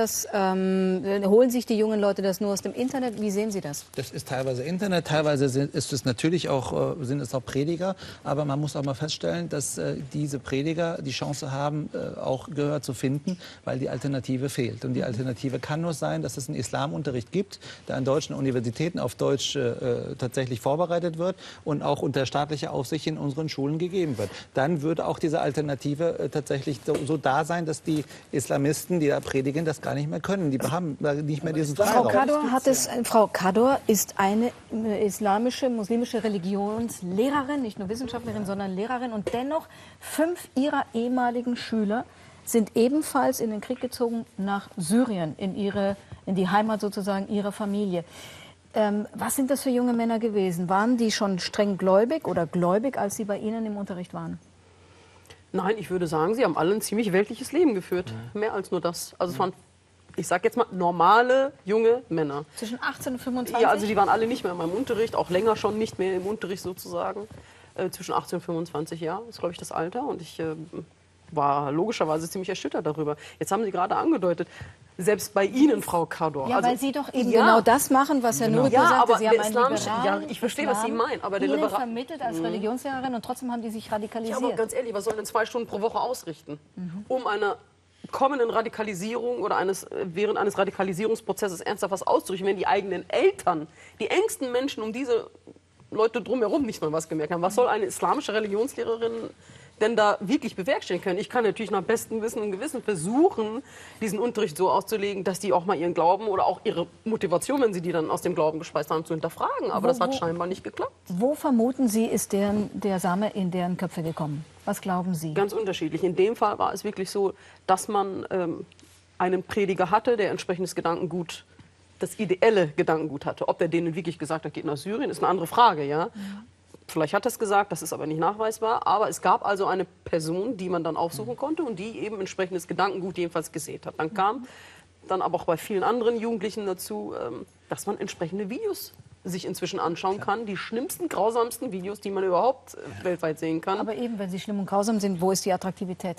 [SPEAKER 1] Holen sich die jungen Leute das nur aus dem Internet? Wie sehen Sie das?
[SPEAKER 3] Das ist teilweise Internet, teilweise sind es natürlich auch Prediger. Aber man muss auch mal feststellen, dass diese Prediger die Chance haben, auch Gehör zu finden, weil die Alternative fehlt. Und die Alternative kann nur sein, dass es einen Islamunterricht gibt, der an deutschen Universitäten auf Deutsch tatsächlich vorbereitet wird und auch unter staatlicher Aufsicht in unseren Schulen gegeben wird. Dann würde auch diese Alternative tatsächlich so da sein, dass die Islamisten, die da predigen, das gar nicht mehr können. Die haben da nicht mehr diesen Freiraum.
[SPEAKER 1] Frau Kador ist eine islamische, muslimische Religionslehrerin, nicht nur Wissenschaftlerin, sondern Lehrerin. Und dennoch 5 ihrer ehemaligen Schüler sind ebenfalls in den Krieg gezogen nach Syrien, in die Heimat sozusagen ihrer Familie. Was sind das für junge Männer gewesen? Waren die schon streng gläubig oder gläubig, als sie bei Ihnen im Unterricht waren?
[SPEAKER 5] Nein, ich würde sagen, sie haben alle ein ziemlich weltliches Leben geführt. Mehr als nur das. Also es waren, ich sage jetzt mal, normale junge Männer.
[SPEAKER 1] Zwischen 18 und 25?
[SPEAKER 5] Ja, also die waren alle nicht mehr in meinem Unterricht, auch länger schon nicht mehr im Unterricht sozusagen. Zwischen 18 und 25 Jahren ist, glaube ich, das Alter. Und ich war logischerweise ziemlich erschüttert darüber. Jetzt haben Sie gerade angedeutet, selbst bei Ihnen, Frau Kador.
[SPEAKER 1] Ja,
[SPEAKER 5] also,
[SPEAKER 1] weil Sie doch eben genau das machen, was Herr Nuripur
[SPEAKER 5] Ja,
[SPEAKER 1] sagte.
[SPEAKER 5] aber
[SPEAKER 1] Sie haben
[SPEAKER 5] der
[SPEAKER 1] einen
[SPEAKER 5] islamische,
[SPEAKER 1] liberalen
[SPEAKER 5] ja, ich verstehe, was Sie
[SPEAKER 1] Islam
[SPEAKER 5] meinen, aber der
[SPEAKER 1] Ihnen
[SPEAKER 5] Libera-
[SPEAKER 1] vermittelt als Religionslehrerin und trotzdem haben die sich
[SPEAKER 5] Ja,
[SPEAKER 1] radikalisiert.
[SPEAKER 5] aber ganz ehrlich, was sollen denn 2 Stunden pro Woche ausrichten, um einer kommenden Radikalisierung oder während eines Radikalisierungsprozesses ernsthaft was auszurichten, wenn die eigenen Eltern, die engsten Menschen um diese Leute drumherum nicht mal was gemerkt haben? Was soll eine islamische Religionslehrerin denn da wirklich bewerkstelligen können? Ich kann natürlich nach bestem Wissen und Gewissen versuchen, diesen Unterricht so auszulegen, dass die auch mal ihren Glauben oder auch ihre Motivation, wenn sie die dann aus dem Glauben gespeist haben, zu hinterfragen. Aber das hat scheinbar nicht geklappt.
[SPEAKER 1] Wo vermuten Sie, ist der Same in deren Köpfe gekommen? Was glauben Sie?
[SPEAKER 5] Ganz unterschiedlich. In dem Fall war es wirklich so, dass man einen Prediger hatte, der entsprechendes Gedankengut das ideelle Gedankengut hatte. Ob der denen wirklich gesagt hat, geht nach Syrien, ist eine andere Frage, ja. Vielleicht hat er es gesagt, das ist aber nicht nachweisbar. Aber es gab also eine Person, die man dann aufsuchen konnte und die eben entsprechendes Gedankengut jedenfalls gesät hat. Dann kam dann aber auch bei vielen anderen Jugendlichen dazu, dass man entsprechende Videos sich inzwischen anschauen kann. Die schlimmsten, grausamsten Videos, die man überhaupt weltweit sehen kann.
[SPEAKER 1] Aber eben, wenn sie schlimm und grausam sind, wo ist die Attraktivität?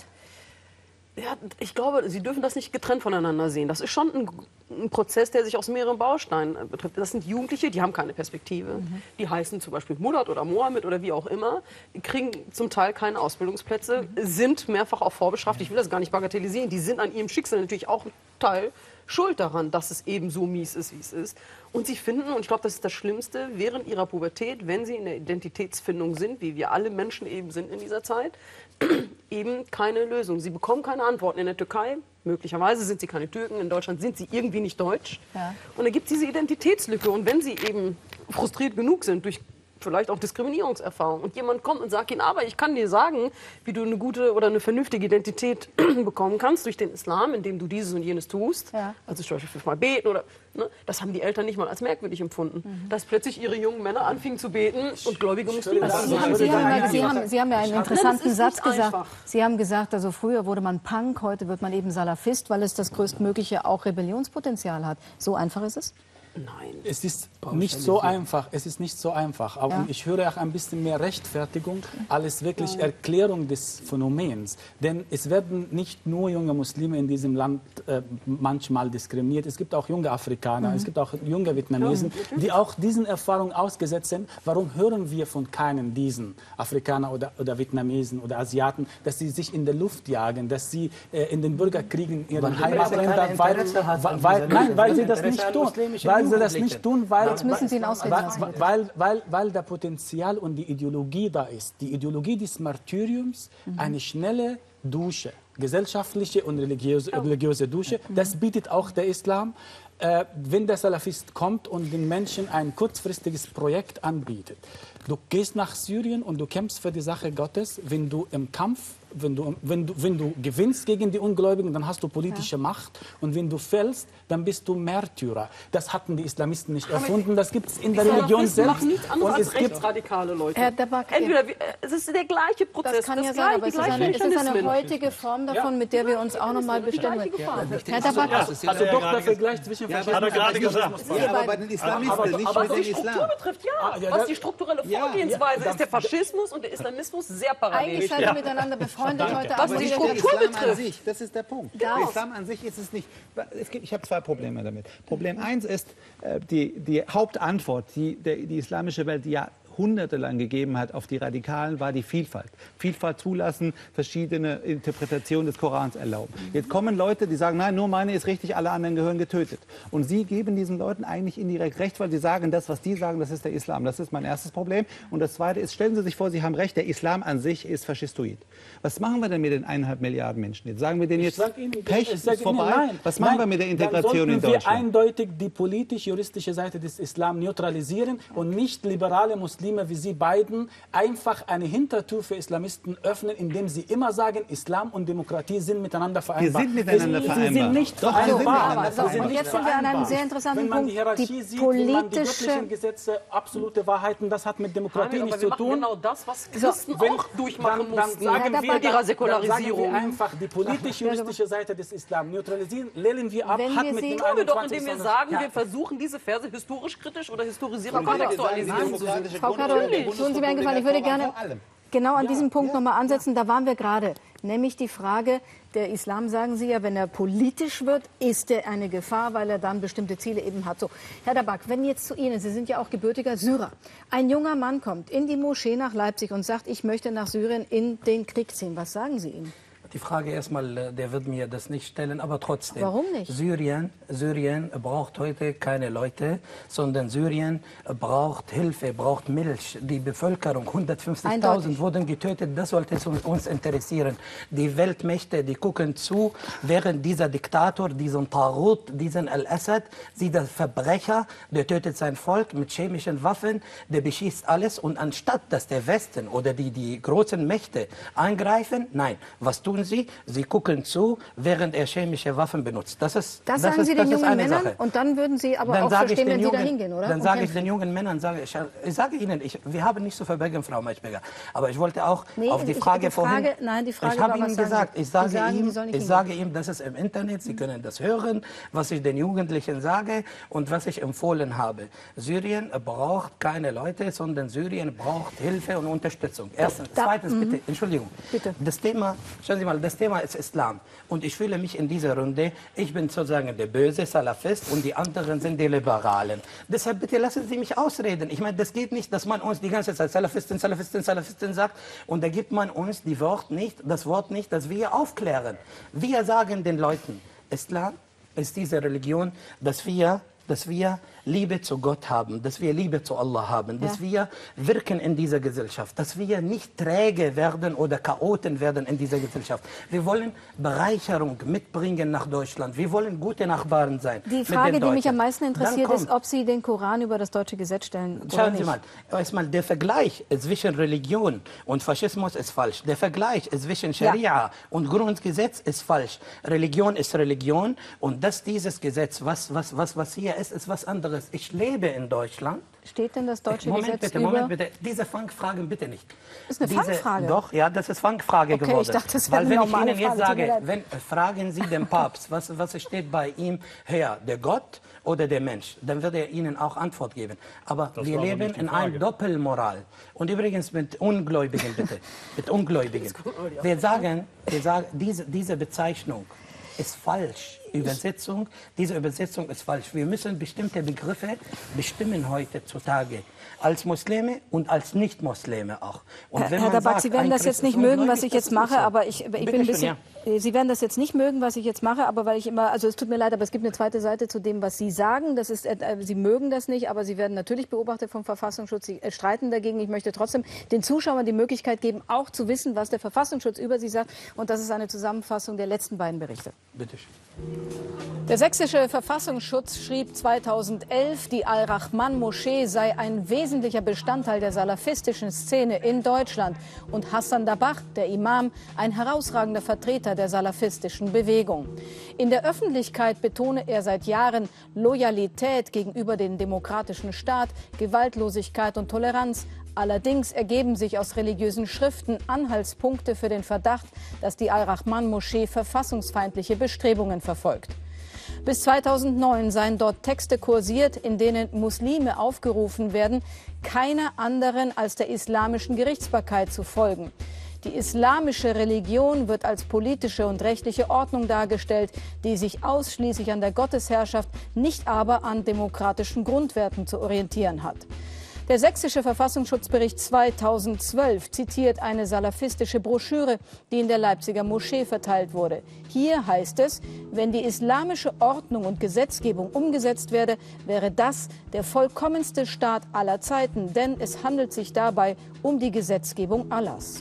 [SPEAKER 5] Ja, ich glaube, Sie dürfen das nicht getrennt voneinander sehen. Das ist schon ein Prozess, der sich aus mehreren Bausteinen betrifft. Das sind Jugendliche, die haben keine Perspektive. Die heißen zum Beispiel Murat oder Mohammed oder wie auch immer, die kriegen zum Teil keine Ausbildungsplätze, sind mehrfach auch vorbestraft. Ich will das gar nicht bagatellisieren. Die sind an ihrem Schicksal natürlich auch ein Teil schuld daran, dass es eben so mies ist, wie es ist. Und sie finden, und ich glaube, das ist das Schlimmste, während ihrer Pubertät, wenn sie in der Identitätsfindung sind, wie wir alle Menschen eben sind in dieser Zeit, eben keine Lösung. Sie bekommen keine Antworten in der Türkei. Möglicherweise sind sie keine Türken. In Deutschland sind sie irgendwie nicht deutsch. Ja. Und dann gibt es diese Identitätslücke. Und wenn sie eben frustriert genug sind durch vielleicht auch Diskriminierungserfahrung und jemand kommt und sagt ihnen, aber ich kann dir sagen, wie du eine gute oder eine vernünftige Identität bekommen kannst durch den Islam, indem du dieses und jenes tust, also zum Beispiel 5-mal beten oder, ne, das haben die Eltern nicht mal als merkwürdig empfunden, dass plötzlich ihre jungen Männer anfingen zu beten und gläubige Muslime.
[SPEAKER 1] Sie haben ja einen interessanten Satz gesagt. Sie haben gesagt, also früher wurde man Punk, heute wird man eben Salafist, weil es das größtmögliche auch Rebellionspotenzial hat. So einfach ist es?
[SPEAKER 5] Nein.
[SPEAKER 4] Es ist nicht so einfach. Es ist nicht so einfach. Aber ich höre auch ein bisschen mehr Rechtfertigung als wirklich Erklärung des Phänomens. Denn es werden nicht nur junge Muslime in diesem Land manchmal diskriminiert. Es gibt auch junge Afrikaner, es gibt auch junge Vietnamesen, die auch diesen Erfahrungen ausgesetzt sind. Warum hören wir von keinem diesen Afrikaner oder Vietnamesen oder Asiaten, dass sie sich in der Luft jagen, dass sie in den Bürgerkriegen in ihren Heimatländern, weil sie das nicht tun. Weil sie das nicht tun, weil der Potenzial und die Ideologie da ist. Die Ideologie des Martyriums, eine schnelle Dusche, gesellschaftliche und religiöse Dusche, das bietet auch der Islam. Wenn der Salafist kommt und den Menschen ein kurzfristiges Projekt anbietet. Du gehst nach Syrien und du kämpfst für die Sache Gottes. Wenn du im Kampf, wenn du gewinnst gegen die Ungläubigen, dann hast du politische Macht. Und wenn du fällst, dann bist du Märtyrer. Das hatten die Islamisten nicht erfunden. Das gibt es in der Religion selbst.
[SPEAKER 5] Machen nichts anderes als rechtsradikale Leute. Entweder es ist der gleiche Prozess.
[SPEAKER 1] Das kann ja sein, aber es ist eine heutige Form davon, mit der wir uns auch noch mal bestimmen. Herr Tabak,
[SPEAKER 4] also doch der Vergleich zwischen
[SPEAKER 2] hat er gerade gesagt.
[SPEAKER 3] Ja, aber bei den Islamisten nicht
[SPEAKER 5] aber
[SPEAKER 3] mit
[SPEAKER 5] was
[SPEAKER 3] dem
[SPEAKER 5] die Struktur
[SPEAKER 3] Islam.
[SPEAKER 5] betrifft, was die strukturelle Vorgehensweise ist, der Faschismus und der Islamismus sehr parallel.
[SPEAKER 1] Eigentlich seid ihr miteinander befreundet heute.
[SPEAKER 5] Was die Struktur betrifft.
[SPEAKER 3] Sich, das ist der Punkt. Der Islam an sich ist es nicht. Ich habe zwei Probleme damit. Problem 1 ist die Hauptantwort, die die islamische Welt jahrhundertelang gegeben hat auf die Radikalen, war die Vielfalt. Vielfalt zulassen, verschiedene Interpretationen des Korans erlauben. Jetzt kommen Leute, die sagen, nein, nur meine ist richtig, alle anderen gehören getötet. Und Sie geben diesen Leuten eigentlich indirekt recht, weil sie sagen, das, was die sagen, das ist der Islam. Das ist mein erstes Problem. Und das zweite ist, stellen Sie sich vor, Sie haben recht, der Islam an sich ist faschistoid. Was machen wir denn mit den 1,5 Milliarden Menschen? Jetzt sagen wir denen jetzt, Pech ist vorbei. Was machen wir mit der Integration in Deutschland?
[SPEAKER 4] Dann sollten wir eindeutig die politisch-juristische Seite des Islam neutralisieren und nicht liberale Muslime wie Sie beiden einfach eine Hintertür für Islamisten öffnen, indem sie immer sagen, Islam und Demokratie sind miteinander vereinbar.
[SPEAKER 3] Wir sind miteinander vereinbar.
[SPEAKER 4] Sie sind nicht vereinbar.
[SPEAKER 1] Und jetzt sind wir an einem sehr interessanten Punkt.
[SPEAKER 4] Wenn man die Hierarchie sieht, wie man die göttlichen Gesetze, absolute Wahrheiten, das hat mit Demokratie nichts zu tun.
[SPEAKER 5] Genau das, was Christen auch durchmachen mussten.
[SPEAKER 4] Sagen wir
[SPEAKER 5] mit ihrer Säkularisierung.
[SPEAKER 4] Sagen wir einfach die politisch-juristische Seite des Islam neutralisieren, lehnen wir ab, hat mit dem
[SPEAKER 5] tun wir doch, indem wir sagen, wir versuchen diese Verse historisch kritisch oder historisieren kontextualisieren.
[SPEAKER 1] Tun Sie mir einen Gefallen, ich würde gerne genau an diesem Punkt noch mal ansetzen. Da waren wir gerade. Nämlich die Frage, der Islam, sagen Sie ja, wenn er politisch wird, ist er eine Gefahr, weil er dann bestimmte Ziele eben hat. So, Herr Tabak, wenn jetzt zu Ihnen, Sie sind ja auch gebürtiger Syrer, ein junger Mann kommt in die Moschee nach Leipzig und sagt, ich möchte nach Syrien in den Krieg ziehen. Was sagen Sie ihm?
[SPEAKER 6] Die Frage erstmal, der wird mir das nicht stellen, aber trotzdem.
[SPEAKER 1] Warum nicht?
[SPEAKER 6] Syrien braucht heute keine Leute, sondern Syrien braucht Hilfe, braucht Milch. Die Bevölkerung, 150.000 wurden getötet, das sollte uns interessieren. Die Weltmächte, die gucken zu, während dieser Diktator, diesen Taghut, diesen Al-Assad, sieht der Verbrecher, der tötet sein Volk mit chemischen Waffen, der beschießt alles und anstatt, dass der Westen oder die großen Mächte eingreifen, nein, was tut tun sie? Sie gucken zu, während er chemische Waffen benutzt. Das
[SPEAKER 1] sagen Sie den jungen Männern
[SPEAKER 6] Sache.
[SPEAKER 1] Und dann würden Sie aber auch verstehen, wenn Sie da hingehen, oder?
[SPEAKER 6] Dann sage ich den jungen Männern, ich sage Ihnen, wir haben nicht zu verbergen, Frau Maischberger. Aber ich wollte auch auf die Frage vorhin...
[SPEAKER 1] Nein, die Frage
[SPEAKER 6] ich habe
[SPEAKER 1] war,
[SPEAKER 6] Ihnen gesagt, ich sage ihm, das ist im Internet, Sie können das hören, was ich den Jugendlichen sage und was ich empfohlen habe. Syrien braucht keine Leute, sondern Syrien braucht Hilfe und Unterstützung. Erstens. Zweitens, bitte, Entschuldigung.
[SPEAKER 1] Bitte.
[SPEAKER 6] Schauen Sie mal, das Thema ist Islam. Und ich fühle mich in dieser Runde, ich bin sozusagen der böse Salafist und die anderen sind die Liberalen. Deshalb bitte lassen Sie mich ausreden. Ich meine, das geht nicht, dass man uns die ganze Zeit Salafisten, Salafisten, Salafisten sagt und da gibt man uns das Wort nicht, dass wir aufklären. Wir sagen den Leuten, Islam ist diese Religion, dass wir Liebe zu Gott haben, dass wir Liebe zu Allah haben, dass wir wirken in dieser Gesellschaft, dass wir nicht träge werden oder Chaoten werden in dieser Gesellschaft. Wir wollen Bereicherung mitbringen nach Deutschland. Wir wollen gute Nachbarn sein.
[SPEAKER 1] Die Frage, die mich am meisten interessiert, ist, ob Sie den Koran über das deutsche Gesetz stellen oder
[SPEAKER 6] Schauen
[SPEAKER 1] nicht.
[SPEAKER 6] Sie mal, erstmal der Vergleich zwischen Religion und Faschismus ist falsch. Der Vergleich zwischen Scharia und Grundgesetz ist falsch. Religion ist Religion und dieses Gesetz, was hier ist was anderes. Ich lebe in Deutschland.
[SPEAKER 1] Steht denn das deutsche Gesetz über...
[SPEAKER 6] Moment bitte. Diese Fangfragen bitte nicht.
[SPEAKER 1] Das ist eine Fangfrage?
[SPEAKER 6] Doch, ja, das ist Fangfrage geworden.
[SPEAKER 1] Ich dachte, das wäre
[SPEAKER 6] weil
[SPEAKER 1] eine
[SPEAKER 6] wenn ich
[SPEAKER 1] normale
[SPEAKER 6] Ihnen jetzt
[SPEAKER 1] Frage.
[SPEAKER 6] sage, fragen Sie den Papst, was steht bei ihm her, der Gott oder der Mensch, dann wird er Ihnen auch Antwort geben. Aber wir leben in einer Doppelmoral. Und übrigens mit Ungläubigen bitte, mit Ungläubigen. Wir sagen diese Bezeichnung ist falsch. Diese Übersetzung ist falsch. Wir müssen bestimmte Begriffe bestimmen heutzutage. Als Muslime und als Nicht-Muslime auch. Und wenn
[SPEAKER 1] Herr Tabak, Sie werden das jetzt nicht mögen, was ich jetzt mache, aber ich bin ein bisschen... Sie werden das jetzt nicht mögen, was ich jetzt mache, aber weil ich immer... Also es tut mir leid, aber es gibt eine zweite Seite zu dem, was Sie sagen. Das ist, Sie mögen das nicht, aber Sie werden natürlich beobachtet vom Verfassungsschutz. Sie streiten dagegen. Ich möchte trotzdem den Zuschauern die Möglichkeit geben, auch zu wissen, was der Verfassungsschutz über Sie sagt. Und das ist eine Zusammenfassung der letzten beiden Berichte.
[SPEAKER 6] Bitte schön.
[SPEAKER 1] Der sächsische Verfassungsschutz schrieb 2011, die Al-Rahman-Moschee sei ein wesentlicher Bestandteil der salafistischen Szene in Deutschland und Hassan Dabach, der Imam, ein herausragender Vertreter der salafistischen Bewegung. In der Öffentlichkeit betone er seit Jahren Loyalität gegenüber dem demokratischen Staat, Gewaltlosigkeit und Toleranz. Allerdings ergeben sich aus religiösen Schriften Anhaltspunkte für den Verdacht, dass die Al-Rahman-Moschee verfassungsfeindliche Bestrebungen verfolgt. Bis 2009 seien dort Texte kursiert, in denen Muslime aufgerufen werden, keiner anderen als der islamischen Gerichtsbarkeit zu folgen. Die islamische Religion wird als politische und rechtliche Ordnung dargestellt, die sich ausschließlich an der Gottesherrschaft, nicht aber an demokratischen Grundwerten zu orientieren hat. Der sächsische Verfassungsschutzbericht 2012 zitiert eine salafistische Broschüre, die in der Leipziger Moschee verteilt wurde. Hier heißt es, wenn die islamische Ordnung und Gesetzgebung umgesetzt werde, wäre das der vollkommenste Staat aller Zeiten, denn es handelt sich dabei um die Gesetzgebung Allahs.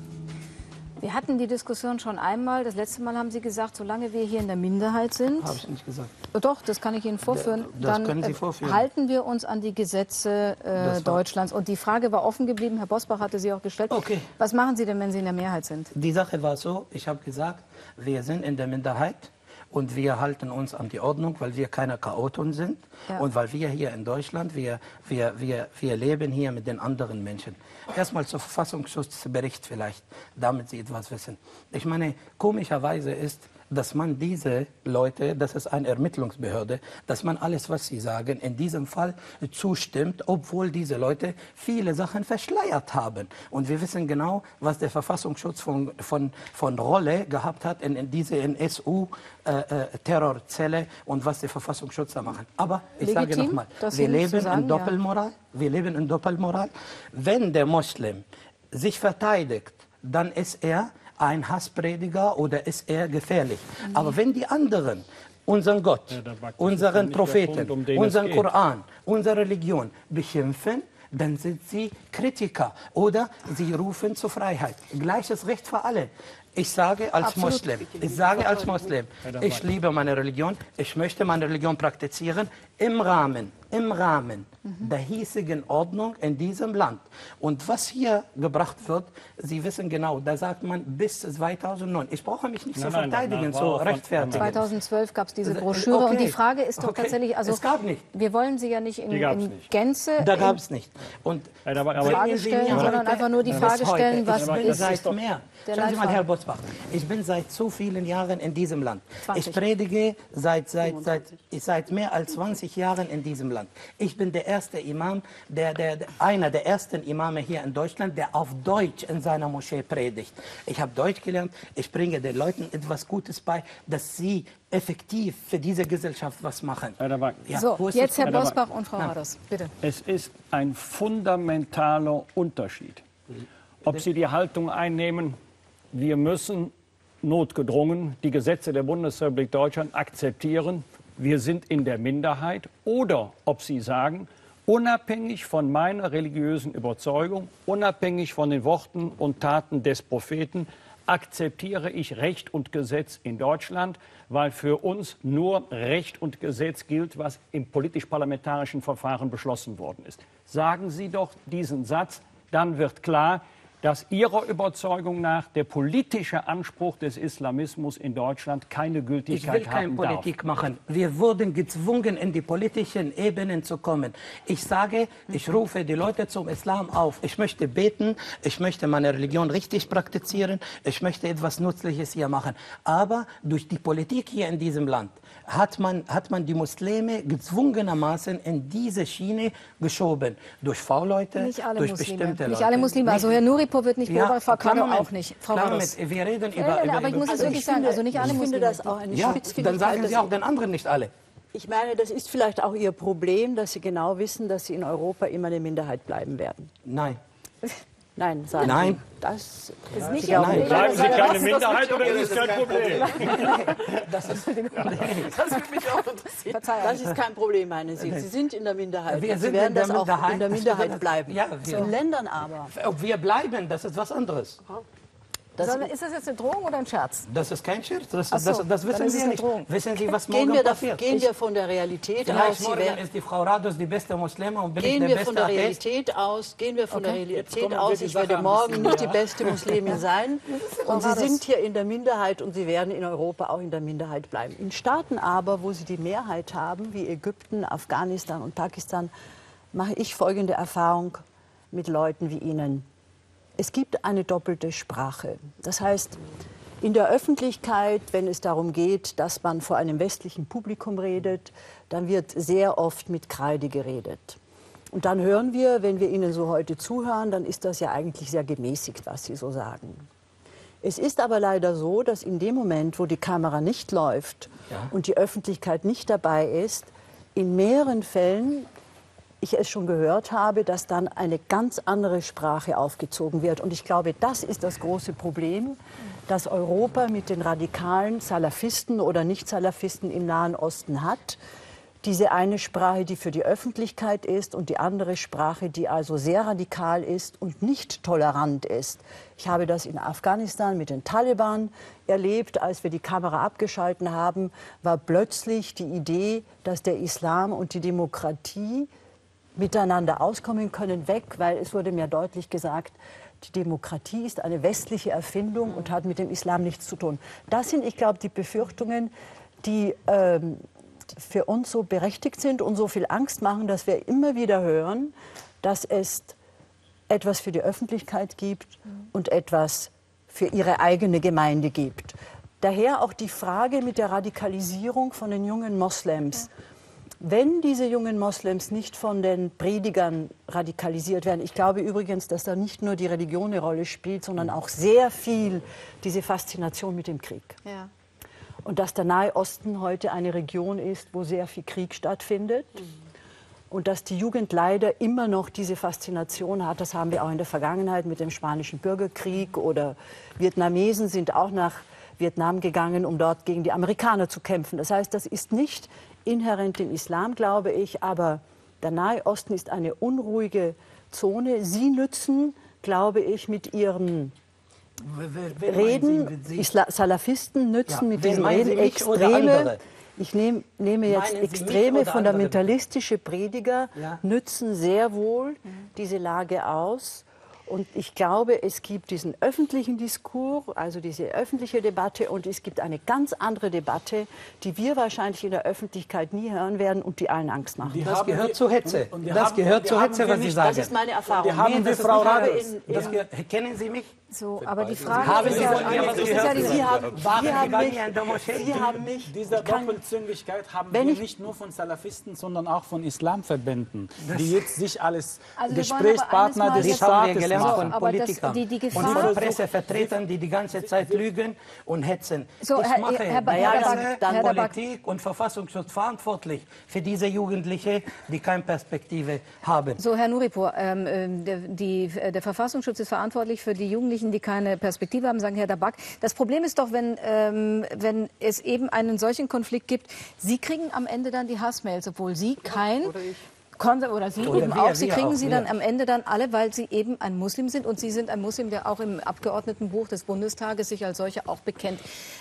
[SPEAKER 1] Wir hatten die Diskussion schon einmal. Das letzte Mal haben Sie gesagt, solange wir hier in der Minderheit sind...
[SPEAKER 6] Habe ich nicht gesagt.
[SPEAKER 1] Doch, das kann ich Ihnen vorführen.
[SPEAKER 6] Das können Sie vorführen.
[SPEAKER 1] Halten wir uns an die Gesetze Deutschlands. Und die Frage war offen geblieben. Herr Bosbach hatte sie auch gestellt.
[SPEAKER 6] Okay.
[SPEAKER 1] Was machen Sie denn, wenn Sie in der Mehrheit sind?
[SPEAKER 6] Die Sache war so, ich habe gesagt, wir sind in der Minderheit. Und wir halten uns an die Ordnung, weil wir keine Chaoten sind. Ja. Und weil wir hier in Deutschland, wir leben hier mit den anderen Menschen. Erstmal zum Verfassungsschutzbericht vielleicht, damit Sie etwas wissen. Ich meine, komischerweise ist, dass man diese Leute, das ist eine Ermittlungsbehörde, dass man alles, was sie sagen, in diesem Fall zustimmt, obwohl diese Leute viele Sachen verschleiert haben. Und wir wissen genau, was der Verfassungsschutz von Rolle gehabt hat in dieser NSU-Terrorzelle und was der Verfassungsschutz da macht. Aber ich sage nochmal, wir leben in Doppelmoral. Wir leben in Doppelmoral. Wenn der Muslim sich verteidigt, dann ist er ein Hassprediger oder ist er gefährlich. Aber wenn die anderen unseren Gott, unseren Propheten, unseren Koran, unsere Religion beschimpfen, dann sind sie Kritiker oder sie rufen zur Freiheit. Gleiches Recht für alle. Ich sage als
[SPEAKER 1] Absolut.
[SPEAKER 6] Muslim, ich liebe meine Religion, ich möchte meine Religion praktizieren im Rahmen der hiesigen Ordnung in diesem Land. Und was hier gebracht wird, Sie wissen genau, da sagt man bis 2009. Ich brauche mich nicht zu verteidigen, zu rechtfertigen.
[SPEAKER 1] 2012 gab es diese Broschüre und die Frage ist doch tatsächlich, also
[SPEAKER 6] es gab nicht.
[SPEAKER 1] wir wollen sie ja nicht in Gänze
[SPEAKER 6] Da gab es nicht. Und
[SPEAKER 1] Frage stellen, sondern einfach nur die Frage stellen, was ist
[SPEAKER 6] seit mehr. Schauen Sie mal, Herr Bosbach, ich bin seit so vielen Jahren in diesem Land.
[SPEAKER 1] 20.
[SPEAKER 6] Ich predige seit mehr als 20 Jahren in diesem Land. Ich bin der erste Imam, einer der ersten Imame hier in Deutschland, der auf Deutsch in seiner Moschee predigt. Ich habe Deutsch gelernt, ich bringe den Leuten etwas Gutes bei, dass sie effektiv für diese Gesellschaft was machen.
[SPEAKER 2] Ja.
[SPEAKER 1] So, jetzt Herr Bosbach und Frau Rados, bitte.
[SPEAKER 2] Es ist ein fundamentaler Unterschied, ob Sie die Haltung einnehmen, wir müssen notgedrungen die Gesetze der Bundesrepublik Deutschland akzeptieren, wir sind in der Minderheit, oder ob Sie sagen, unabhängig von meiner religiösen Überzeugung, unabhängig von den Worten und Taten des Propheten, akzeptiere ich Recht und Gesetz in Deutschland, weil für uns nur Recht und Gesetz gilt, was im politisch-parlamentarischen Verfahren beschlossen worden ist. Sagen Sie doch diesen Satz, dann wird klar, dass Ihrer Überzeugung nach der politische Anspruch des Islamismus in Deutschland keine Gültigkeit haben darf.
[SPEAKER 6] Ich will keine Politik machen. Wir wurden gezwungen, in die politischen Ebenen zu kommen. Ich sage, ich rufe die Leute zum Islam auf. Ich möchte beten, ich möchte meine Religion richtig praktizieren, ich möchte etwas Nützliches hier machen. Aber durch die Politik hier in diesem Land hat man die Muslime gezwungenermaßen in diese Schiene geschoben. Durch V-Leute, durch bestimmte Leute.
[SPEAKER 1] Nicht alle Muslime. Also Herr Nuripo wird nicht beobachtet, Frau Kado auch nicht. Frau Rados.
[SPEAKER 6] Wir reden über
[SPEAKER 1] aber ich muss es wirklich sagen, also nicht alle
[SPEAKER 7] Ich
[SPEAKER 1] Muslime.
[SPEAKER 7] finde das auch eine
[SPEAKER 6] ja,
[SPEAKER 7] Spitzfindigkeit.
[SPEAKER 6] dann sagen Sie auch den anderen nicht alle.
[SPEAKER 7] Ich meine, das ist vielleicht auch Ihr Problem, dass Sie genau wissen, dass Sie in Europa immer eine Minderheit bleiben werden.
[SPEAKER 6] Nein.
[SPEAKER 7] Nein, sagen
[SPEAKER 6] Nein.
[SPEAKER 7] Sie. Das
[SPEAKER 1] ist nicht
[SPEAKER 7] Ihr
[SPEAKER 1] Problem.
[SPEAKER 2] Bleiben Sie keine Minderheit oder ist es kein Problem?
[SPEAKER 5] Das würde mich auch interessieren.
[SPEAKER 7] Das ist kein Problem, meinen Sie. Sie sind in der Minderheit.
[SPEAKER 6] Wir
[SPEAKER 7] Sie
[SPEAKER 6] sind
[SPEAKER 7] werden
[SPEAKER 6] in der
[SPEAKER 7] das auch
[SPEAKER 6] Minderheit.
[SPEAKER 7] in der Minderheit bleiben.
[SPEAKER 6] Ja,
[SPEAKER 7] In Ländern aber.
[SPEAKER 6] Ob wir bleiben, das ist was anderes.
[SPEAKER 1] Ist das jetzt eine Drohung oder ein Scherz?
[SPEAKER 6] Das ist kein Scherz. Das
[SPEAKER 1] Ach so,
[SPEAKER 6] wissen
[SPEAKER 1] dann ist es
[SPEAKER 6] Sie
[SPEAKER 1] eine
[SPEAKER 6] nicht.
[SPEAKER 1] Drohung.
[SPEAKER 6] Wissen Sie, was morgen passiert?
[SPEAKER 7] Gehen wir von der Realität aus.
[SPEAKER 6] Vielleicht
[SPEAKER 7] Sie
[SPEAKER 6] morgen
[SPEAKER 7] werden-
[SPEAKER 6] ist die Frau Rados die beste Muslime und bin ich
[SPEAKER 7] Gehen
[SPEAKER 6] der
[SPEAKER 7] wir
[SPEAKER 6] beste
[SPEAKER 7] von der
[SPEAKER 6] Atheist.
[SPEAKER 7] Realität aus, gehen wir von der Realität
[SPEAKER 4] kommen wir
[SPEAKER 7] aus.
[SPEAKER 4] die
[SPEAKER 7] Ich
[SPEAKER 4] Sache
[SPEAKER 7] werde
[SPEAKER 4] ein
[SPEAKER 7] morgen
[SPEAKER 4] bisschen,
[SPEAKER 7] nicht die beste Muslimin sein. Und Sie
[SPEAKER 1] Rados.
[SPEAKER 7] sind hier in der Minderheit und Sie werden in Europa auch in der Minderheit bleiben. In Staaten aber, wo Sie die Mehrheit haben, wie Ägypten, Afghanistan und Pakistan, mache ich folgende Erfahrung mit Leuten wie Ihnen. Es gibt eine doppelte Sprache. Das heißt, in der Öffentlichkeit, wenn es darum geht, dass man vor einem westlichen Publikum redet, dann wird sehr oft mit Kreide geredet. Und dann hören wir, wenn wir Ihnen so heute zuhören, dann ist das ja eigentlich sehr gemäßigt, was Sie so sagen. Es ist aber leider so, dass in dem Moment, wo die Kamera nicht läuft und die Öffentlichkeit nicht dabei ist, in mehreren Fällen ich es schon gehört habe, dass dann eine ganz andere Sprache aufgezogen wird. Und ich glaube, das ist das große Problem, das Europa mit den radikalen Salafisten oder Nicht-Salafisten im Nahen Osten hat. Diese eine Sprache, die für die Öffentlichkeit ist, und die andere Sprache, die also sehr radikal ist und nicht tolerant ist. Ich habe das in Afghanistan mit den Taliban erlebt. Als wir die Kamera abgeschalten haben, war plötzlich die Idee, dass der Islam und die Demokratie miteinander auskommen können, weg, weil es wurde mir deutlich gesagt, die Demokratie ist eine westliche Erfindung und hat mit dem Islam nichts zu tun. Das sind, ich glaube, die Befürchtungen, die für uns so berechtigt sind und so viel Angst machen, dass wir immer wieder hören, dass es etwas für die Öffentlichkeit gibt und etwas für ihre eigene Gemeinde gibt. Daher auch die Frage mit der Radikalisierung von den jungen Moslems. Wenn diese jungen Moslems nicht von den Predigern radikalisiert werden, ich glaube übrigens, dass da nicht nur die Religion eine Rolle spielt, sondern auch sehr viel diese Faszination mit dem Krieg.
[SPEAKER 1] Ja.
[SPEAKER 7] Und dass der Nahe Osten heute eine Region ist, wo sehr viel Krieg stattfindet. Und dass die Jugend leider immer noch diese Faszination hat, das haben wir auch in der Vergangenheit mit dem Spanischen Bürgerkrieg, oder Vietnamesen sind auch nach Vietnam gegangen, um dort gegen die Amerikaner zu kämpfen. Das heißt, das ist nicht inhärent im Islam, glaube ich, aber der Nahe Osten ist eine unruhige Zone. Sie nützen, glaube ich, mit ihren Reden, Salafisten nützen mit diesen Reden extreme, ich nehme jetzt extreme fundamentalistische Prediger, nützen sehr wohl diese Lage aus. Und ich glaube, es gibt diesen öffentlichen Diskurs, also diese öffentliche Debatte, und es gibt eine ganz andere Debatte, die wir wahrscheinlich in der Öffentlichkeit nie hören werden und die allen Angst macht.
[SPEAKER 6] Das gehört zur Hetze. Das gehört zur Hetze, was Sie sagen.
[SPEAKER 7] Das ist meine Erfahrung.
[SPEAKER 6] Kennen Sie mich?
[SPEAKER 1] So, aber die Frage ist ja,
[SPEAKER 7] Sie haben mich,
[SPEAKER 4] diese Doppelzüngigkeit haben wir nicht nur von Salafisten, sondern auch von Islamverbänden, die jetzt sich als Gesprächspartner des Staates
[SPEAKER 6] von Politikern
[SPEAKER 1] Gefahr,
[SPEAKER 6] und von Pressevertretern, die die ganze Zeit lügen und hetzen.
[SPEAKER 1] So,
[SPEAKER 6] ich mache Politik und Verfassungsschutz verantwortlich für diese Jugendlichen, die keine Perspektive haben.
[SPEAKER 1] So, Herr Nuripur, der Verfassungsschutz ist verantwortlich für die Jugendlichen, die keine Perspektive haben, sagen Herr Dabak. Das Problem ist doch, wenn es eben einen solchen Konflikt gibt, Sie kriegen am Ende dann die Hassmails, obwohl Sie kein... Oder Sie eben auch, Sie kriegen sie dann am Ende dann alle, weil Sie eben ein Muslim sind und Sie sind ein Muslim, der auch im Abgeordnetenbuch des Bundestages sich als solcher auch bekennt.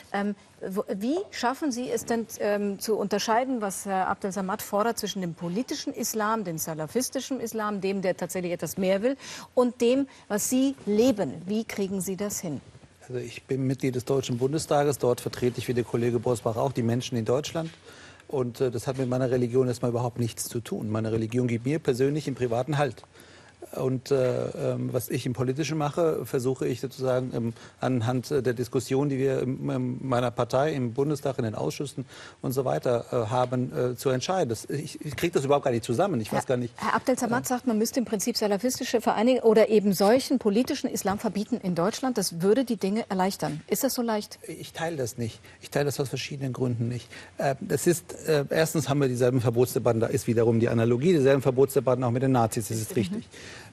[SPEAKER 1] Wie schaffen Sie es denn zu unterscheiden, was Herr Abdel Samad fordert, zwischen dem politischen Islam, dem salafistischen Islam, dem, der tatsächlich etwas mehr will, und dem, was Sie leben? Wie kriegen Sie das hin?
[SPEAKER 3] Also ich bin Mitglied des Deutschen Bundestages, dort vertrete ich wie der Kollege Bosbach auch die Menschen in Deutschland. Und das hat mit meiner Religion erstmal überhaupt nichts zu tun. Meine Religion gibt mir persönlich im Privaten Halt. Und was ich im Politischen mache, versuche ich sozusagen anhand der Diskussion, die wir in meiner Partei, im Bundestag, in den Ausschüssen und so weiter haben, zu entscheiden. Ich kriege das überhaupt gar nicht zusammen. Ich weiß gar nicht.
[SPEAKER 1] Herr Abdel Samad sagt, man müsste im Prinzip salafistische Vereine oder eben solchen politischen Islam verbieten in Deutschland. Das würde die Dinge erleichtern. Ist das so leicht?
[SPEAKER 3] Ich teile das nicht. Ich teile das aus verschiedenen Gründen nicht. Das ist, erstens haben wir dieselben Verbotsdebatten, da ist wiederum die Analogie, dieselben Verbotsdebatten auch mit den Nazis, das ist richtig.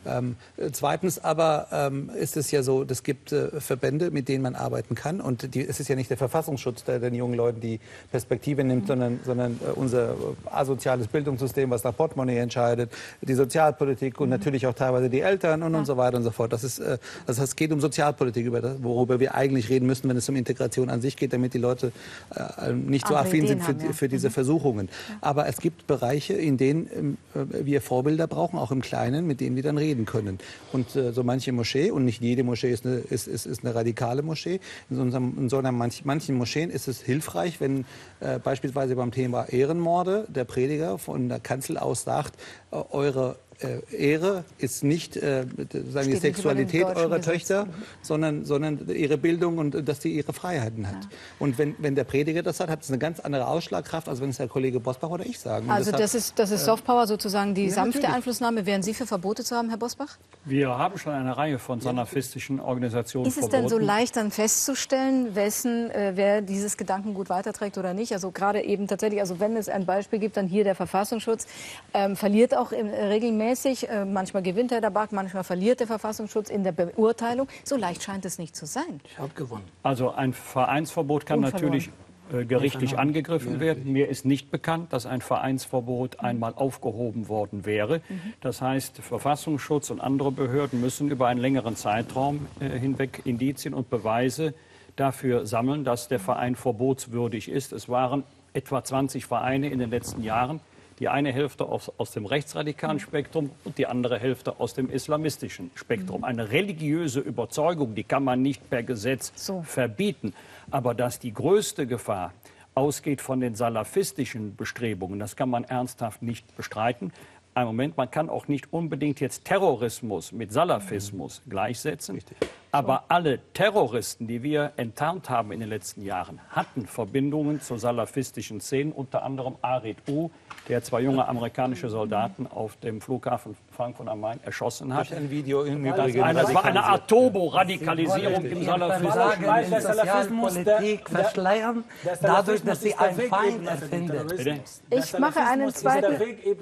[SPEAKER 3] Zweitens aber ist es ja so, es gibt Verbände, mit denen man arbeiten kann. Und es ist ja nicht der Verfassungsschutz, der den jungen Leuten die Perspektive nimmt, sondern unser asoziales Bildungssystem, was nach Portemonnaie entscheidet, die Sozialpolitik und natürlich auch teilweise die Eltern und so weiter und so fort. Also es geht um Sozialpolitik, worüber wir eigentlich reden müssen, wenn es um Integration an sich geht, damit die Leute nicht so affin sind für diese Versuchungen. Aber es gibt Bereiche, in denen wir Vorbilder brauchen, auch im Kleinen, mit denen wir dann reden können. Und so manche Moschee, und nicht jede Moschee ist eine radikale Moschee, sondern manchen Moscheen ist es hilfreich, wenn beispielsweise beim Thema Ehrenmorde der Prediger von der Kanzel aus sagt, eure Ehre ist nicht die Sexualität eurer Töchter, sondern ihre Bildung und dass sie ihre Freiheiten hat. Ja. Und wenn der Prediger das hat es eine ganz andere Ausschlagkraft, als wenn es der Kollege Bosbach oder ich sagen.
[SPEAKER 1] Also das ist Softpower sozusagen, die sanfte Einflussnahme. Wären Sie für Verbote zu haben, Herr Bosbach?
[SPEAKER 2] Wir haben schon eine Reihe von salafistischen Organisationen
[SPEAKER 1] verboten. Ist es denn so leicht dann festzustellen, wer dieses Gedankengut weiterträgt oder nicht? Also gerade eben tatsächlich, also wenn es ein Beispiel gibt, dann hier der Verfassungsschutz verliert auch regelmäßig. Manchmal gewinnt Herr Dabak, manchmal verliert der Verfassungsschutz in der Beurteilung. So leicht scheint es nicht zu sein.
[SPEAKER 6] Ich habe gewonnen.
[SPEAKER 2] Also ein Vereinsverbot kann natürlich gerichtlich angegriffen werden. Mir ist nicht bekannt, dass ein Vereinsverbot einmal aufgehoben worden wäre. Das heißt, Verfassungsschutz und andere Behörden müssen über einen längeren Zeitraum hinweg Indizien und Beweise dafür sammeln, dass der Verein verbotswürdig ist. Es waren etwa 20 Vereine in den letzten Jahren. Die eine Hälfte aus dem rechtsradikalen Spektrum und die andere Hälfte aus dem islamistischen Spektrum. Eine religiöse Überzeugung, die kann man nicht per Gesetz verbieten. Aber dass die größte Gefahr ausgeht von den salafistischen Bestrebungen, das kann man ernsthaft nicht bestreiten. Ein Moment, man kann auch nicht unbedingt jetzt Terrorismus mit Salafismus gleichsetzen. Richtig. Aber alle Terroristen, die wir enttarnt haben in den letzten Jahren, hatten Verbindungen zu salafistischen Szenen, unter anderem Arid U, der 2 junge amerikanische Soldaten auf dem Flughafen Frankfurt am Main erschossen hat.
[SPEAKER 3] Ein Video im Übrigen.
[SPEAKER 2] Das war eine Art Turbo-Radikalisierung im
[SPEAKER 6] Salafismus. Sozialpolitik verschleiern, dadurch, dass sie einen Feind erfindet.
[SPEAKER 1] Ich mache einen zweiten...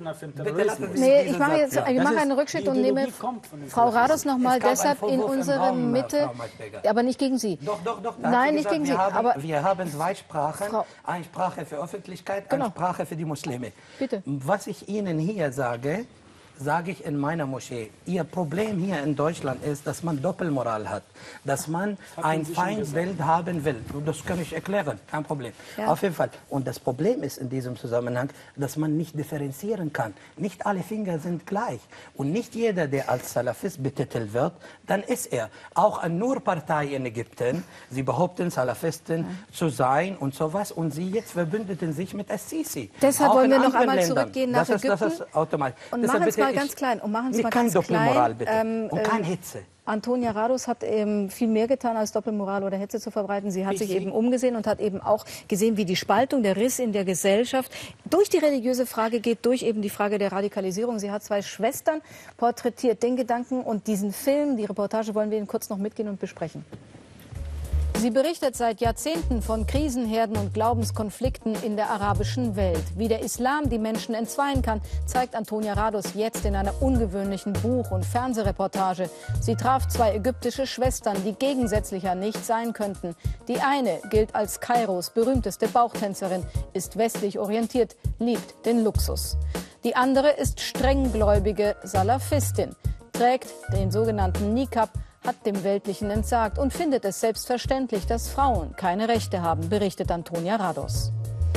[SPEAKER 1] Nee, ich mache einen Rückschritt und nehme Frau Rados noch mal deshalb in unsere Mitte, aber nicht gegen Sie.
[SPEAKER 6] Doch.
[SPEAKER 1] Nein, nicht gegen Sie.
[SPEAKER 6] Wir haben 2 Sprachen, eine Sprache für Öffentlichkeit, eine Sprache für die Muslime.
[SPEAKER 1] Bitte.
[SPEAKER 6] Was ich Ihnen hier sage, sage ich in meiner Moschee, Ihr Problem hier in Deutschland ist, dass man Doppelmoral hat, dass man ein Feindbild haben will. Das kann ich erklären, kein Problem.
[SPEAKER 1] Ja.
[SPEAKER 6] Auf jeden Fall. Und das Problem ist in diesem Zusammenhang, dass man nicht differenzieren kann. Nicht alle Finger sind gleich. Und nicht jeder, der als Salafist betitelt wird, dann ist er. Auch eine Nur-Partei in Ägypten, sie behaupten Salafisten zu sein und sowas. Und sie jetzt verbündeten sich mit Al-Sisi.
[SPEAKER 1] Deshalb
[SPEAKER 6] Auch
[SPEAKER 1] wollen wir
[SPEAKER 6] in
[SPEAKER 1] noch
[SPEAKER 6] anderen
[SPEAKER 1] einmal
[SPEAKER 6] Ländern.
[SPEAKER 1] zurückgehen nach Ägypten.
[SPEAKER 6] Das ist automatisch.
[SPEAKER 1] Und
[SPEAKER 6] Deshalb
[SPEAKER 1] machen es
[SPEAKER 6] bitte
[SPEAKER 1] mal
[SPEAKER 6] ich-
[SPEAKER 1] ganz klein. Und machen es mal
[SPEAKER 6] kein
[SPEAKER 1] ganz
[SPEAKER 6] Doppelmoral,
[SPEAKER 1] klein.
[SPEAKER 6] bitte. Und keine Hitze.
[SPEAKER 1] Antonia Rados hat viel mehr getan, als Doppelmoral oder Hetze zu verbreiten. Sie hat sich eben umgesehen und hat eben auch gesehen, wie die Spaltung, der Riss in der Gesellschaft durch die religiöse Frage geht, durch eben die Frage der Radikalisierung. Sie hat 2 Schwestern porträtiert. Den Gedanken und diesen Film, die Reportage, wollen wir Ihnen kurz noch mitgehen und besprechen. Sie berichtet seit Jahrzehnten von Krisenherden und Glaubenskonflikten in der arabischen Welt. Wie der Islam die Menschen entzweien kann, zeigt Antonia Rados jetzt in einer ungewöhnlichen Buch- und Fernsehreportage. Sie traf 2 ägyptische Schwestern, die gegensätzlicher nicht sein könnten. Die eine gilt als Kairos berühmteste Bauchtänzerin, ist westlich orientiert, liebt den Luxus. Die andere ist strenggläubige Salafistin, trägt den sogenannten Niqab, hat dem Weltlichen entsagt und findet es selbstverständlich, dass Frauen keine Rechte haben, berichtet Antonia Rados.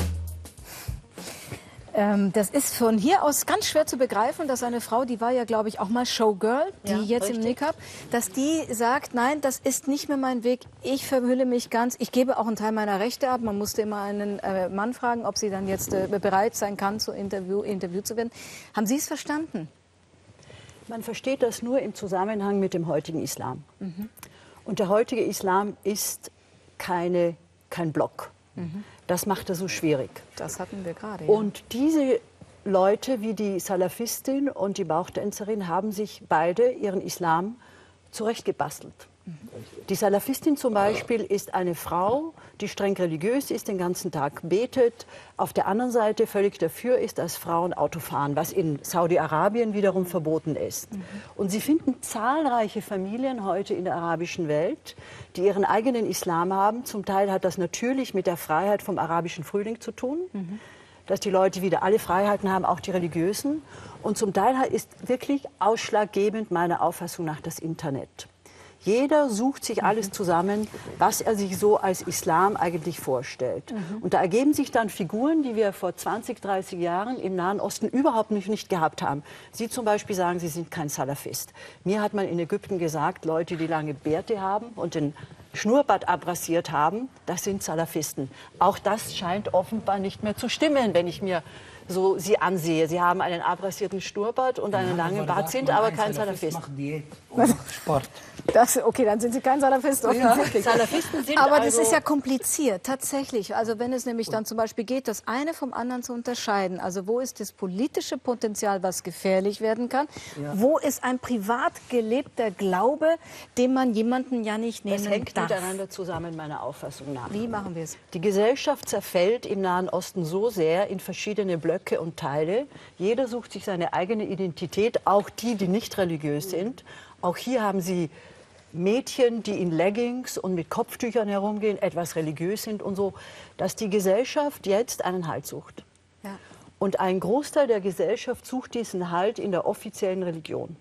[SPEAKER 1] Das ist von hier aus ganz schwer zu begreifen, dass eine Frau, die war ja, glaube ich, auch mal Showgirl, die jetzt im Niqab, dass die sagt, nein, das ist nicht mehr mein Weg, ich verhülle mich ganz, ich gebe auch einen Teil meiner Rechte ab. Man musste immer einen Mann fragen, ob sie dann jetzt bereit sein kann, zu interviewt zu werden. Haben Sie es verstanden?
[SPEAKER 7] Man versteht das nur im Zusammenhang mit dem heutigen Islam. Und der heutige Islam ist kein Block. Das macht er so schwierig.
[SPEAKER 1] Das hatten wir gerade. Ja.
[SPEAKER 7] Und diese Leute wie die Salafistin und die Bauchtänzerin haben sich beide ihren Islam zurechtgebastelt. Die Salafistin zum Beispiel ist eine Frau, die streng religiös ist, den ganzen Tag betet, auf der anderen Seite völlig dafür ist, dass Frauen Auto fahren, was in Saudi-Arabien wiederum verboten ist. Und Sie finden zahlreiche Familien heute in der arabischen Welt, die ihren eigenen Islam haben. Zum Teil hat das natürlich mit der Freiheit vom arabischen Frühling zu tun, dass die Leute wieder alle Freiheiten haben, auch die religiösen. Und zum Teil ist wirklich ausschlaggebend meiner Auffassung nach das Internet. Jeder sucht sich alles zusammen, was er sich so als Islam eigentlich vorstellt. Und da ergeben sich dann Figuren, die wir vor 20, 30 Jahren im Nahen Osten überhaupt nicht gehabt haben. Sie zum Beispiel sagen, Sie sind kein Salafist. Mir hat man in Ägypten gesagt, Leute, die lange Bärte haben und den Schnurrbart abrasiert haben, das sind Salafisten. Auch das scheint offenbar nicht mehr zu stimmen, wenn ich mir so Sie ansehe. Sie haben einen abrasierten Schnurrbart und einen langen Bart, sind aber kein Salafist.
[SPEAKER 6] Macht Diät und Sport.
[SPEAKER 1] Okay, dann sind Sie kein Salafist, offensichtlich.
[SPEAKER 7] Salafisten sind
[SPEAKER 1] Aber das
[SPEAKER 7] also
[SPEAKER 1] ist ja kompliziert, tatsächlich. Also wenn es nämlich dann zum Beispiel geht, das eine vom anderen zu unterscheiden. Also wo ist das politische Potenzial, was gefährlich werden kann? Ja. Wo ist ein privat gelebter Glaube, den man jemanden ja nicht nehmen
[SPEAKER 7] das hängt
[SPEAKER 1] darf?
[SPEAKER 7] miteinander zusammen, meiner Auffassung nach.
[SPEAKER 1] Wie machen wir es?
[SPEAKER 7] Die Gesellschaft zerfällt im Nahen Osten so sehr in verschiedene Blöcke und Teile. Jeder sucht sich seine eigene Identität, auch die, die nicht religiös sind. Auch hier haben Sie Mädchen, die in Leggings und mit Kopftüchern herumgehen, etwas religiös sind und so, dass die Gesellschaft jetzt einen Halt sucht.
[SPEAKER 1] Ja.
[SPEAKER 7] Und ein Großteil der Gesellschaft sucht diesen Halt in der offiziellen Religion.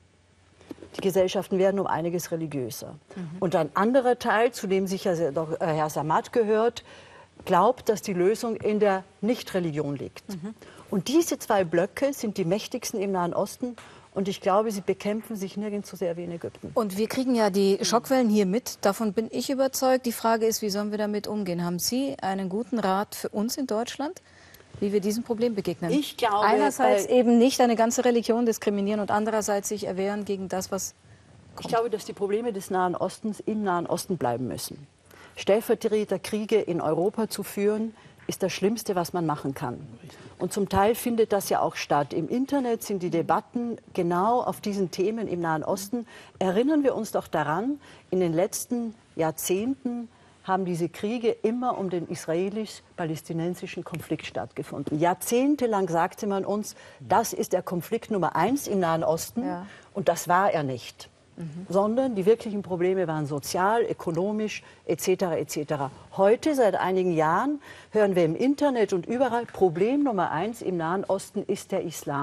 [SPEAKER 7] Die Gesellschaften werden um einiges religiöser. Und ein anderer Teil, zu dem sicher Herr Samad gehört, glaubt, dass die Lösung in der Nichtreligion liegt. Und diese 2 Blöcke sind die mächtigsten im Nahen Osten. Und ich glaube, sie bekämpfen sich nirgends so sehr wie in Ägypten.
[SPEAKER 1] Und wir kriegen ja die Schockwellen hier mit. Davon bin ich überzeugt. Die Frage ist, wie sollen wir damit umgehen? Haben Sie einen guten Rat für uns in Deutschland, wie wir diesem Problem begegnen?
[SPEAKER 7] Ich glaube,
[SPEAKER 1] einerseits eben nicht eine ganze Religion diskriminieren und andererseits sich erwehren gegen das, was kommt.
[SPEAKER 7] Ich glaube, dass die Probleme des Nahen Ostens im Nahen Osten bleiben müssen. Stellvertreterkriege in Europa zu führen, ist das Schlimmste, was man machen kann. Und zum Teil findet das ja auch statt. Im Internet sind die Debatten genau auf diesen Themen im Nahen Osten. Erinnern wir uns doch daran, in den letzten Jahrzehnten haben diese Kriege immer um den israelisch-palästinensischen Konflikt stattgefunden. Jahrzehntelang sagte man uns, das ist der Konflikt Nummer 1 im Nahen Osten. Ja. Und das war er nicht. Sondern die wirklichen Probleme waren sozial, ökonomisch etc. etc. Heute, seit einigen Jahren, hören wir im Internet und überall, Problem Nummer 1 im Nahen Osten ist der Islam.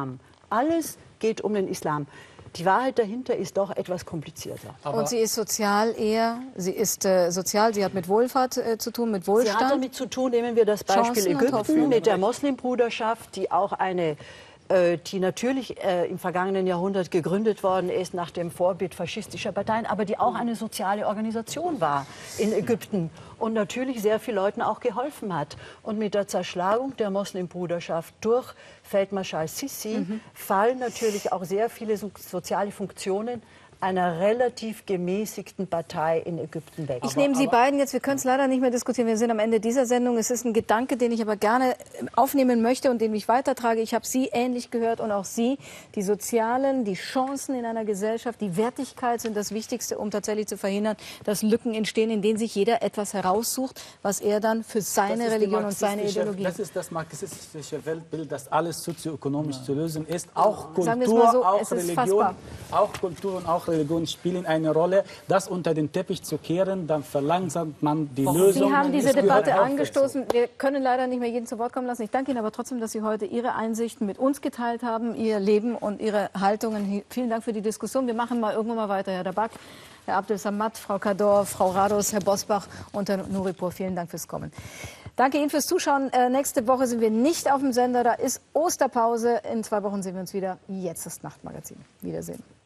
[SPEAKER 7] Alles geht um den Islam. Die Wahrheit dahinter ist doch etwas komplizierter.
[SPEAKER 1] Und sie ist sozial eher, sie ist sozial, sie hat mit Wohlfahrt zu tun, mit Wohlstand.
[SPEAKER 7] Sie hat damit zu tun, nehmen wir das Beispiel
[SPEAKER 1] Chancen und
[SPEAKER 7] Ägypten
[SPEAKER 1] Hoffnung.
[SPEAKER 7] mit der Moslembruderschaft, die auch die natürlich im vergangenen Jahrhundert gegründet worden ist nach dem Vorbild faschistischer Parteien, aber die auch eine soziale Organisation war in Ägypten und natürlich sehr vielen Leuten auch geholfen hat. Und mit der Zerschlagung der Moslembruderschaft durch Feldmarschall Sisi fallen natürlich auch sehr viele soziale Funktionen einer relativ gemäßigten Partei in Ägypten weg.
[SPEAKER 1] Ich nehme Sie beiden jetzt, wir können es leider nicht mehr diskutieren, wir sind am Ende dieser Sendung. Es ist ein Gedanke, den ich aber gerne aufnehmen möchte und den ich weitertrage. Ich habe Sie ähnlich gehört und auch Sie. Die sozialen, die Chancen in einer Gesellschaft, die Wertigkeit sind das Wichtigste, um tatsächlich zu verhindern, dass Lücken entstehen, in denen sich jeder etwas heraussucht, was er dann für seine Religion und seine Ideologie...
[SPEAKER 4] Das ist das marxistische Weltbild, dass alles sozioökonomisch zu lösen ist. Auch
[SPEAKER 1] Sagen wir es
[SPEAKER 4] Kultur,
[SPEAKER 1] mal so,
[SPEAKER 4] auch
[SPEAKER 1] es ist
[SPEAKER 4] Religion,
[SPEAKER 1] fassbar.
[SPEAKER 4] auch Kultur und auch Religion spielen eine Rolle. Das unter den Teppich zu kehren, dann verlangsamt man die Lösung.
[SPEAKER 1] Sie haben diese
[SPEAKER 4] Es gehört
[SPEAKER 1] Debatte
[SPEAKER 4] auch
[SPEAKER 1] angestoßen. Wir können leider nicht mehr jeden zu Wort kommen lassen. Ich danke Ihnen aber trotzdem, dass Sie heute Ihre Einsichten mit uns geteilt haben, Ihr Leben und Ihre Haltungen. Vielen Dank für die Diskussion. Wir machen mal irgendwann mal weiter. Herr Dabak, Herr Abdel Samad, Frau Kador, Frau Rados, Herr Bosbach und Herr Nuripur. Vielen Dank fürs Kommen. Danke Ihnen fürs Zuschauen. Nächste Woche sind wir nicht auf dem Sender. Da ist Osterpause. In 2 Wochen sehen wir uns wieder. Jetzt das Nachtmagazin. Wiedersehen.